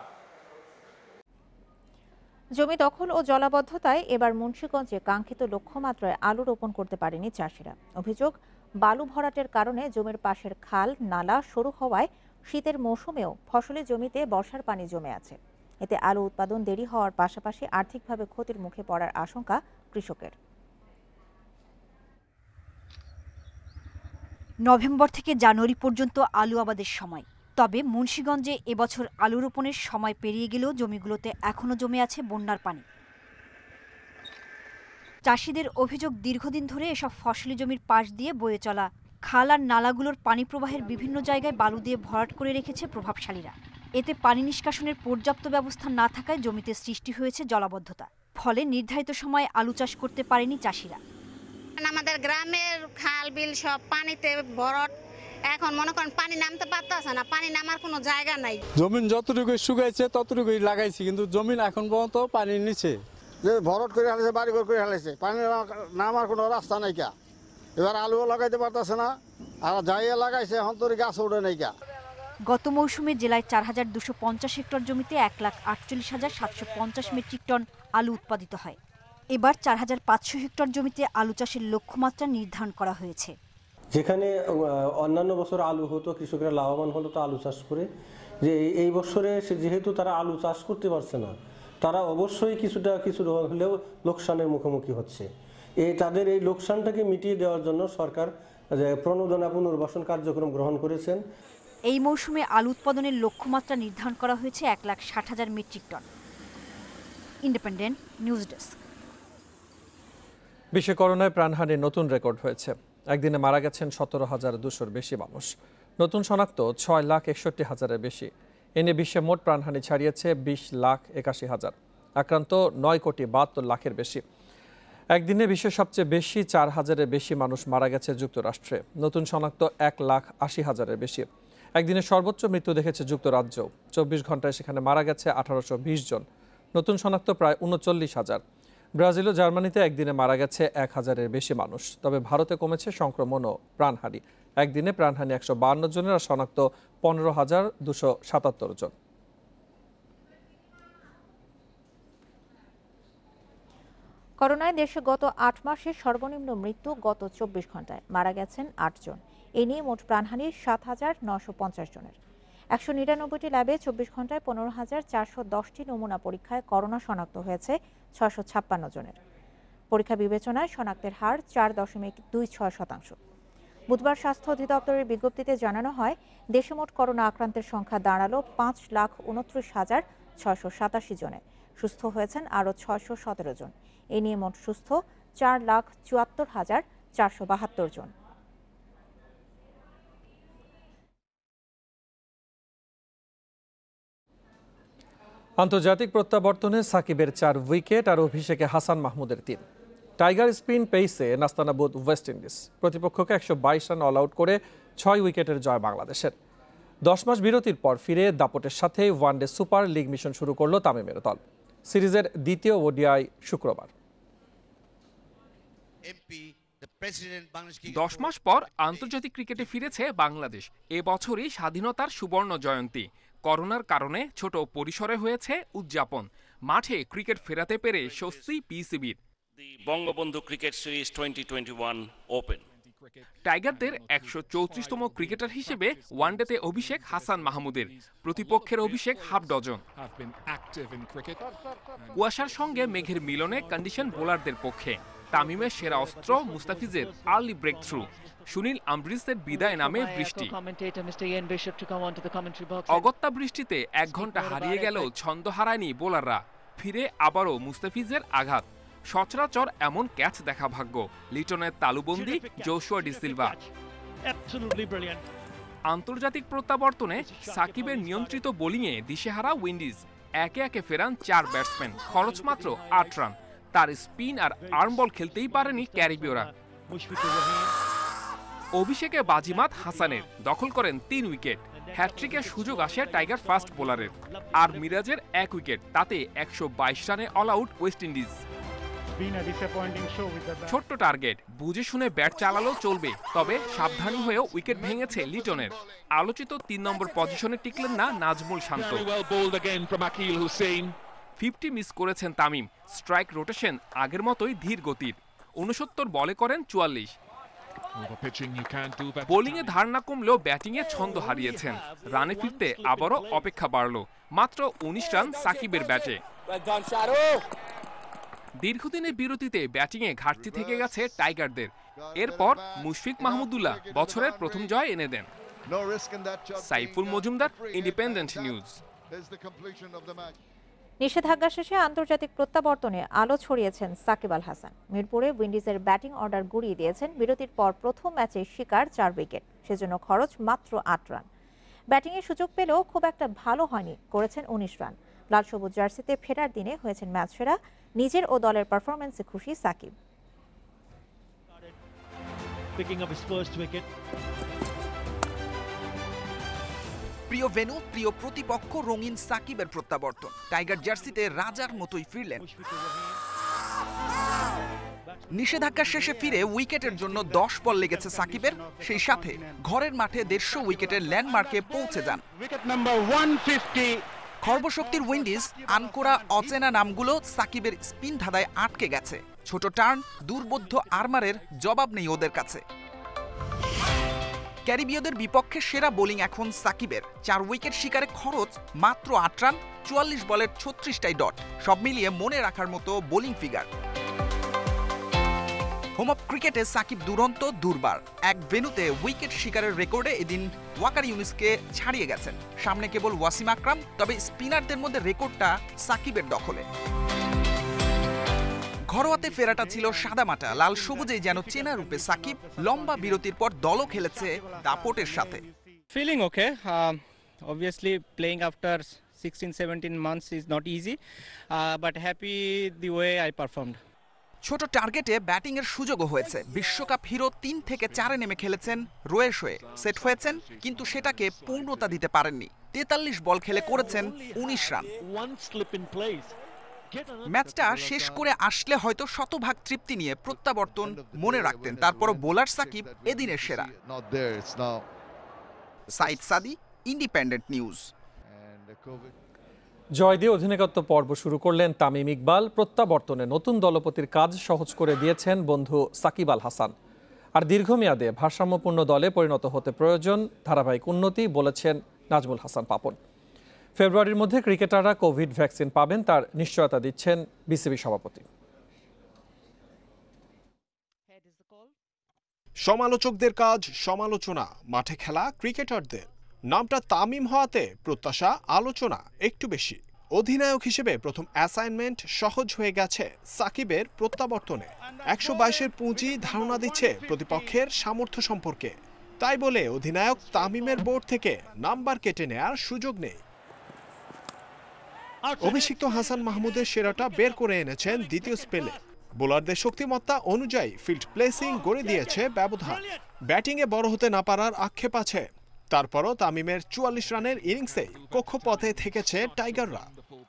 জমি দখল ও জলাবদ্ধতায় এবার মুন্সিগঞ্জে কাঙ্ক্ষিত লক্ষ্যমাত্রায় আলু রোপণ করতে পারেনি চাষিরা। অভিযোগ, বালু ভরাটের কারণে জমির পাশের খাল নালা সরু হওয়ায় শীতের মৌসুমেও ফসলি জমিতে বর্ষার পানি জমে আছে। এতে আলু উৎপাদন দেরি হওয়ার পাশাপাশি আর্থিকভাবে ক্ষতির মুখে পড়ার আশঙ্কা কৃষকের। নভেম্বর থেকে জানুয়ারি পর্যন্ত আলু আবাদের সময়, তবে মুন্সিগঞ্জে এবছর আলু রোপণের সময় পেরিয়ে গেলেও জমিগুলোতে এখনও জমে আছে বন্যার পানি। চাষিদের অভিযোগ, দীর্ঘদিন ধরে এসব ফসলি জমির পাশ দিয়ে বয়ে চলা খাল আর নালাগুলোর পানি প্রবাহের বিভিন্ন জায়গায় বালু দিয়ে ভরাট করে রেখেছে প্রভাবশালীরা। এতে পানি নিষ্কাশনের পর্যাপ্ত ব্যবস্থা না থাকায় জমিতে সৃষ্টি হয়েছে জলাবদ্ধতা। ফলে নির্ধারিত সময়ে আলু চাষ করতে পারেনি চাষিরা। আমাদের গ্রামের খাল বিল সব পানিতে ভরট, এখন মনে করেন পানি নামতে পারতেছে না, পানি নামার কোনো জায়গা নাই। জমিন যতটুকু শুকাইছে ততটুকুই লাগাইছি, কিন্তু জমিন এখন পর্যন্ত পানির নিচে যে ভরট করে হালাইছে, বাড়ি ঘর করে হালাইছে, পানি নামার কোনো রাস্তা নাই কা। এবার আলুও লাগাইতে পারতেছে না, আর যাইয়া লাগাইছে এখন তোর গাছ ওঠে নাই কা। গত মৌসুমে জেলায় চার হাজার দুশো পঞ্চাশ হেক্টর জমিতে এক লাখ আটচল্লিশ হাজার সাতশো পঞ্চাশ মেট্রিক টন আলু উৎপাদিত হয়। এবার চার হাজার পাঁচশো হেক্টর জমিতে আলু চাষের লক্ষ্যমাত্রা নির্ধারণ করা হয়েছে। যেখানে অন্যান্য বছর আলু হতো, কৃষকরা লাভবান হলো তো আলু চাষ করে, যে এই বছরে যেহেতু তারা আলু চাষ করতে পারছে না, তারা অবশ্যই কিছুটা কিছু হলেও লোকসানের মুখোমুখি হচ্ছে। এই তাদের এই লোকসানটাকে মিটিয়ে দেওয়ার জন্য সরকার প্রণোদনা পুনর্বাসন কার্যক্রম গ্রহণ করেছেন। এই মৌসুমে আলু উৎপাদনের লক্ষ্যমাত্রা নির্ধারণ করা হয়েছে এক লাখ ষাট হাজার metric ton. Independent News desk. বিশ্বে করোনায় প্রাণহানির নতুন রেকর্ড হয়েছে। একদিনে মারা গেছেন সতেরো হাজার দুশোর বেশি মানুষ। নতুন শনাক্ত ছয় লাখ একষট্টি হাজারের বেশি। এনে বিশ্বে মোট প্রাণহানি ছাড়িয়েছে বিশ লাখ একাশি হাজার। আক্রান্ত নয় কোটি বাহাত্তর লাখের বেশি। একদিনে বিশ্বের সবচেয়ে বেশি চার হাজারের বেশি মানুষ মারা গেছে যুক্তরাষ্ট্রে। নতুন শনাক্ত এক লাখ আশি হাজারের বেশি। একদিনে সর্বোচ্চ মৃত্যু দেখেছে যুক্তরাজ্য। চব্বিশ ঘন্টায় সেখানে মারা গেছে আঠারোশো বিশ জন। নতুন শনাক্ত প্রায় উনচল্লিশ হাজার। ব্রাজিল ও জার্মানিতে একদিনে মারা গেছে এক হাজারের বেশি মানুষ। তবে ভারতে কমেছে সংক্রমণ ও প্রাণহানি। একদিনে প্রাণহানি একশো বান্ন জনের আর শনাক্ত পনেরো হাজার দুশো সাতাত্তর জন। করোনায় দেশে গত আট মাসে সর্বনিম্ন মৃত্যু গত চব্বিশ ঘন্টায়। মারা গেছেন আট জন। এ নিয়ে মোট প্রাণহানি সাত হাজার নশো পঞ্চাশ জনের। একশো নিরানব্বইটি ল্যাবে চব্বিশ ঘন্টায় পনেরো হাজার চারশো দশটি নমুনা পরীক্ষায় করোনা শনাক্ত হয়েছে ছয়শো ছাপ্পান্ন জনের। পরীক্ষা বিবেচনায় শনাক্তের হার চার দশমিক দুই ছয় শতাংশ। বুধবার স্বাস্থ্য অধিদপ্তরের বিজ্ঞপ্তিতে জানানো হয়, দেশে মোট করোনা আক্রান্তের সংখ্যা দাঁড়ালো পাঁচ লাখ উনত্রিশ হাজার ছয়শো সাতাশি জনে। সুস্থ হয়েছেন আরও ছয়শো সতেরো জন। এ নিয়ে মোট সুস্থ চার লাখ চুয়াত্তর হাজার চারশো বাহাত্তর জন। আন্তর্জাতিক প্রত্যাবর্তনে সাকিবের চার উইকেট আর অভিষেকে হাসান মাহমুদের তিন। টাইগার স্পিন পেইসে নাস্তানাবুদ ওয়েস্ট ইন্ডিজ। প্রতিপক্ষকে একশো বাইশ রান অল আউট করে ছয় উইকেটের জয় বাংলাদেশের। দশ মাস বিরতির পর ফিরে দাপটের সাথে ওয়ানডে সুপার লিগ মিশন শুরু করল তামিমের দল। সিরিজের দ্বিতীয় ওডিআই শুক্রবার। দশ মাস পর আন্তর্জাতিক ক্রিকেটে ফিরেছে বাংলাদেশ। এ বছরই স্বাধীনতার সুবর্ণ জয়ন্তী। করোনার কারণে ছোট পরিসরে হয়েছে উদযাপন। মাঠে ক্রিকেট ফেরাতে পেরে স্বস্তি পিসিবির। Bangabandhu cricket series twenty twenty one open. টাইগারদের একশো চৌত্রিশতম ক্রিকেটার হিসেবে ওয়ানডেতে অভিষেক হাসান মাহমুদের। প্রতিপক্ষের অভিষেক হাফ ডজন। কুয়াশার সঙ্গে মেঘের মিলনে কন্ডিশন বোলারদের পক্ষে। তামিমের সেরা অস্ত্র মুস্তাফিজের আর্লি ব্রেক থ্রু। সুনীল আম্ব্রিসের বিদায় নামে বৃষ্টি। অগত্যা বৃষ্টিতে এক ঘন্টা হারিয়ে গেলেও ছন্দ হারায়নি বোলাররা। ফিরে আবারও মুস্তাফিজের আঘাত। সচরাচর এমন ক্যাচ দেখা ভাগ্য। লিটনের তালুবন্দি, জোশুয়া ডি সিলভা। আন্তর্জাতিক প্রত্যাবর্তনে সাকিবের নিয়ন্ত্রিত বোলিংয়ে দিশেহারা উইন্ডিজ। একে একে ফেরান চার ব্যাটসম্যান। খরচ মাত্র আট রান। তার স্পিন আর আর্ম বল খেলতেই পারেনি ক্যারিবীয়রা। অভিষেকে বাজিমাত হাসানের। দখল করেন তিন উইকেট। হ্যাট্রিকের সুযোগ আসে টাইগার ফাস্ট বোলারের। আর মিরাজের এক উইকেট। তাতে একশো বাইশ রানে অল আউট ওয়েস্ট ইন্ডিজ। ছোট্ট টার্গেট, বুঝে শুনে ব্যাট চালালেও চলবে, তবে সাবধানী হয়েও উইকেট ভেঙেছে লিটনের। আলোচিত তিন নম্বর পজিশনে টিকলেন না নাজমুল শান্ত। ফিফটি মিস করেছেন তামিম। স্ট্রাইক রোটেশন আগের মতোই ধীর গতির। উনসত্তর বলে করেন চুয়াল্লিশ। বোলিংয়ে ধার না কমলেও ব্যাটিংয়ে ছন্দ হারিয়েছেন। রানে ফিরতে আবারও অপেক্ষা বাড়ল। মাত্র উনিশ রান সাকিবের ব্যাটে। দীর্ঘদিনের বিরতিতে ব্যাটিংয়ে ঘাটতি থেকে গেছে টাইগারদের। এরপর মুশফিক মাহমুদুল্লাহ বছরের প্রথম জয় এনে দেন। Saiful Majumder, Independent News. নিষেধাজ্ঞা শেষে আন্তর্জাতিক প্রত্যাবর্তনে আলো ছড়িয়েছেন সাকিব আল হাসান। মিরপুরে উইন্ডিজের ব্যাটিং অর্ডার গুড়িয়ে দিয়েছেন। বিরতির পর প্রথম ম্যাচে শিকার চার উইকেট। সেজন্য খরচ মাত্র আট রান। ব্যাটিংয়ের সুযোগ পেলেও খুব একটা ভালো হয়নি, করেছেন উনিশ রান। লাল সবুজ জার্সিতে ফেরার দিনে হয়েছেন ম্যাচ সেরা। নিজের ও দলের পারফরম্যান্সে খুশি সাকিব। প্রিয় ভেন্যু, প্রিয় প্রতিপক্ষ, রঙিন সাকিবের প্রত্যাবর্তন। টাইগার জার্সিতে রাজার মতোই ফিরলেন। নিষেধাজ্ঞা শেষে ফিরে উইকেটের জন্য দশ বল লেগেছে সাকিবের। সেই সাথে ঘরের মাঠে দেড়শো উইকেটের ল্যান্ডমার্কে পৌঁছে যান। খর্বশক্তির উইন্ডিজ আনকোরা অচেনা নামগুলো সাকিবের স্পিন ধাঁধায় আটকে গেছে। ছোট টার্ন, দুর্বোধ্য আর্মারের জবাব নেই ওদের কাছে। ক্যারিবীয়দের বিপক্ষে সেরা বোলিং এখন সাকিবের। চার উইকেট শিকারে খরচ মাত্র আট রান, চুয়াল্লিশ বলের ছত্রিশটাই ডট, সব মিলিয়ে মনে রাখার মতো বোলিং ফিগার। হোম অফ ক্রিকেটে সাকিব দুরন্ত দুর্বার। এক ভেন্যুতে উইকেট শিকারের রেকর্ডে এদিন ওয়াকার ইউনিসকে ছাড়িয়ে গেছেন। সামনে কেবল ওয়াসিম আকরাম, তবে স্পিনারদের মধ্যে রেকর্ডটা সাকিবের দখলে। ঘরোয়াতে ফেরাটা ছিল সাদামাটা, লাল সবুজেই যেন চেনা রূপে সাকিব। লম্বা বিরতির পর দলও খেলেছে দাপটের সাথে। Feeling okay, obviously playing after sixteen seventeen months is not easy, uh, but happy the way I performed. ছোট টার্গেটে ব্যাটিং এর সুযোগও হয়েছে। বিশ্বকাপ হিরো তিন থেকে চারে নেমে খেলেছেন রোয়েশ হয়ে, সেট হয়েছেন, কিন্তু সেটাকে পূর্ণতা দিতে পারেননি। তেতাল্লিশ বল খেলে করেছেন উনিশ রান। ম্যাচটা শেষ করে আসলে হয়তো শতভাগ তৃপ্তি নিয়ে প্রত্যাবর্তন মনে রাখতেন। তারপরও বোলার সাকিব এদিনের সেরা। সাইদ সাদি, ইন্ডিপেন্ডেন্ট নিউজ। জয় দিয়ে অধিনায়কত্ব পর্ব শুরু করলেন তামিম ইকবাল। প্রত্যাবর্তনে নতুন দলপতির কাজ সহজ করে দিয়েছেন বন্ধু সাকিব আল হাসান। আর দীর্ঘমেয়াদে ভারসাম্যপূর্ণ দলে পরিণত হতে প্রয়োজন ধারাবাহিক উন্নতি, বলেছেন নাজমুল হাসান পাপন। ফেব্রুয়ারির মধ্যে ক্রিকেটাররা কোভিড ভ্যাকসিন পাবেন তার নিশ্চয়তা দিচ্ছেন বিসিবি সভাপতি। সমালোচকদের কাজ সমালোচনা, মাঠে খেলা ক্রিকেটারদের। নামটা তামিম হওয়াতে প্রত্যাশা আলোচনা একটু বেশি। অধিনায়ক হিসেবে প্রথম অ্যাসাইনমেন্ট সহজ হয়ে গেছে সাকিবের প্রত্যাবর্তনে। একশো বাইশের পুঁজি ধারণা দিচ্ছে প্রতিপক্ষের সামর্থ্য সম্পর্কে। তাই বলে অধিনায়ক তামিমের বোর্ড থেকে নাম্বার কেটে নেয়ার সুযোগ নেই। অভিষিক্ত হাসান মাহমুদের সেরাটা বের করে এনেছেন দ্বিতীয় স্পেলে। বোলারদের শক্তিমত্তা অনুযায়ী ফিল্ড প্লেসিং গড়ে দিয়েছে ব্যবধান। ব্যাটিংয়ে বড় হতে না পারার আক্ষেপ আছে, তারপরও তামিমের চুয়াল্লিশ রানের ইনিংসে কক্ষপথে থেকেছে টাইগাররা।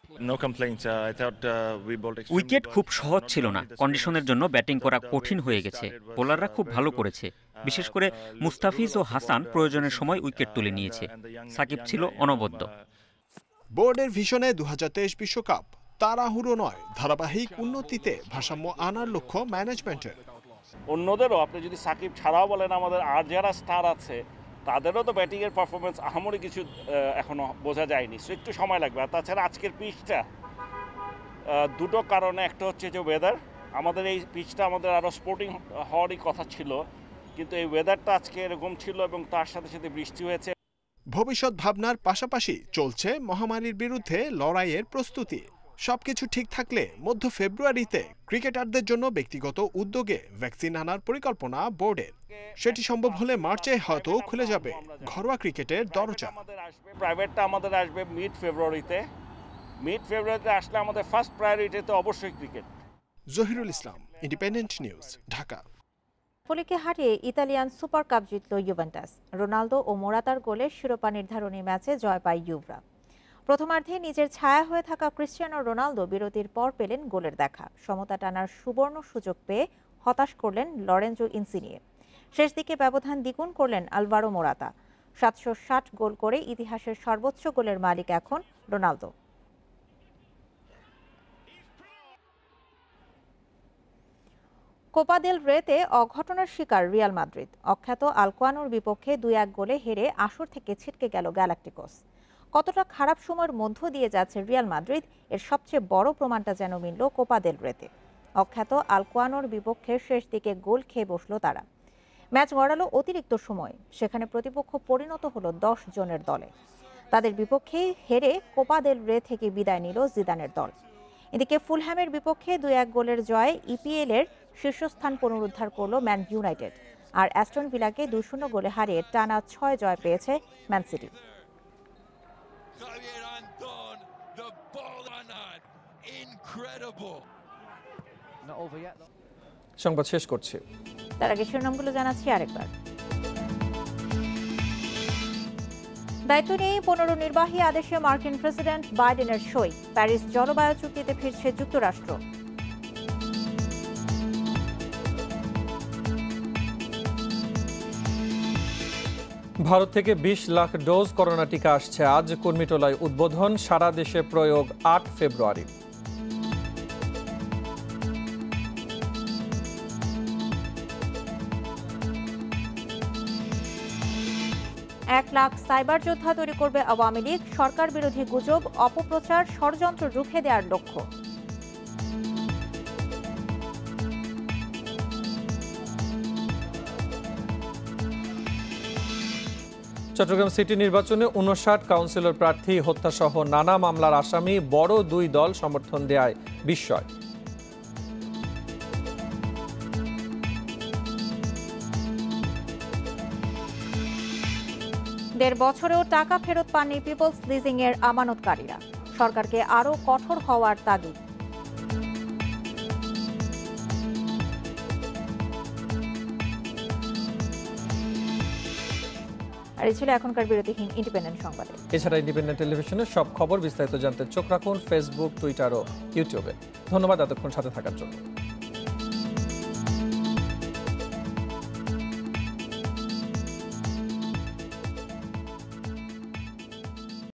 উইকেট খুব সহজ ছিল না, কন্ডিশনের জন্য ব্যাটিং করা কঠিন হয়ে গেছে। বোলাররা খুব ভালো করেছে, বিশেষ করে মুস্তাফিজ ও হাসান প্রয়োজনের সময় উইকেট তুলে নিয়েছে। সাকিব ছিল অনবদ্য। বোর্ডের ভিশনে দু হাজার তেইশ বিশ্বকাপ তাড়াহুড়ো নয়, ধারাবাহিক উন্নতিতে ভারসাম্য আনার লক্ষ্য ম্যানেজমেন্টের। অন্যদেরও আপনি যদি সাকিব ছাড়াও বলেন, আমাদের আর যারা স্টার আছে তাদেরও তো ব্যাটিংয়ের পারফরমেন্স আহামরি কিছু এখনো বোঝা যায়নি, সো একটু সময় লাগবে। আর তাছাড়া আজকের পিচটা দুটো কারণে, একটা হচ্ছে যে ওয়েদার। আমাদের এই পিচটা আমাদের আরও স্পোর্টিং হওয়ারই কথা ছিল, কিন্তু এই ওয়েদারটা আজকে এরকম ছিল এবং তার সাথে সাথে বৃষ্টি হয়েছে। ভবিষ্যৎ ভাবনার পাশাপাশি চলছে মহামারীর বিরুদ্ধে লড়াইয়ের প্রস্তুতি। সবকিছু ঠিক থাকলে মধ্য ফেব্রুয়ারিতে ক্রিকেটারদের জন্য ব্যক্তিগত উদ্যোগে ভ্যাকসিন আনার পরিকল্পনা বোর্ডের। সেটি সম্ভব হলে মার্চে হয়তো খুলে যাবে ঘরোয়া ক্রিকেটের দরজা। প্রাইভেটটা আমাদের আসবে মিড ফেব্রুয়ারিতে। মিড ফেব্রুয়ারিতে আসলে আমাদের ফার্স্ট প্রায়োরিটিতে অবশ্যই cricket. Zahirul Islam, independent news, Dhaka. নাপোলিকে হারিয়ে ইতালিয়ান সুপার কাপ জিতল ইউভেন্টাস। রোনালদো ও মোরাতার গোলে শিরোপা নির্ধারণী ম্যাচে জয় পায় ইউভরা। প্রথমার্ধে নিজের ছায়া হয়ে থাকা ক্রিস্টিয়ানো রোনালদো বিরতির পর পেলেন গোলের দেখা। সমতা টানার সুবর্ণ সুযোগ পেয়ে হতাশ করলেন লরেঞ্জো ইনসিনিয়ে। শেষ দিকে ব্যবধান দ্বিগুণ করলেন আলভারো মোরাতা। সাতশো ষাট গোল করে ইতিহাসের সর্বোচ্চ গোলের মালিক এখন রোনালদো। কোপা দেল রেতে অঘটনের শিকার রিয়াল মাদ্রিদ। অখ্যাত আলকোয়ানোর বিপক্ষে দুই এক গোলে হেরে আসর থেকে ছিটকে গেল গ্যালাক্টিকোস। কতটা খারাপ সময়ের মধ্য দিয়ে যাচ্ছে রিয়াল মাদ্রিদ, এর সবচেয়ে বড় প্রমাণটা যেন মিলল কোপা দেল রেতে। অখ্যাত আলকোয়ানোর বিপক্ষে শেষ দিকে গোল খেয়ে বসল তারা। ম্যাচ গড়ালো অতিরিক্ত সময়, সেখানে প্রতিপক্ষ পরিণত হলো দশ জনের দলে। তাদের বিপক্ষেই হেরে কোপা দেল রে থেকে বিদায় নিল জিদানের দল। এদিকে ফুলহ্যামের বিপক্ষে দুই এক গোলের জয়ে ইপিএল এর শীর্ষস্থান পুনরুদ্ধার করল ম্যান ইউনাইটেড। আর অ্যাস্টন ভিলাকে দুই শূন্য গোলে হারিয়ে টানা ছয় জয় পেয়েছে ম্যান সিটি। সংবাদ শেষ করছি, তার আগে শিরোনামগুলো জানাচ্ছি আরেকবার। দায়িত্ব নিয়ে পনেরো নির্বাহী আদেশে মার্কিন প্রেসিডেন্ট বাইডেনের সই। প্যারিস জলবায়ু চুক্তিতে ফিরছে যুক্তরাষ্ট্র। ভারত থেকে বিশ লাখ ডোজ করোনা টিকা আসছে আজ। কুর্মিটোলায় উদ্বোধন, সারা দেশে প্রয়োগ আট ফেব্রুয়ারি। এক লাখ সাইবার যোদ্ধা তৈরি করবে আওয়ামী লীগ, সরকার বিরোধী গুজব, অপপ্রচার, ষড়যন্ত্র রুখে দেওয়ার লক্ষ্য। চট্টগ্রাম সিটি নির্বাচনে উনষাট কাউন্সিলর প্রার্থী হত্যাসহ নানা মামলার আসামি বড় দুই দল সমর্থন দেয়ায় বিস্ময়। দেড় বছরেও টাকা ফেরত পাননি পিপলস লিজিং এর আমানতকারীরা, সরকারকে আরও কঠোর হওয়ার তাগিদ। আর এই ছিল এখনকার বিরতিহীন ইন্ডিপেন্ডেন্ট সংবাদ। এছাড়া ইন্ডিপেন্ডেন্ট টেলিভিশনের সব খবর বিস্তারিত জানতে চোখ রাখুন ফেসবুক, টুইটার ও ইউটিউবে। ধন্যবাদ এতক্ষণ সাথে থাকার জন্য।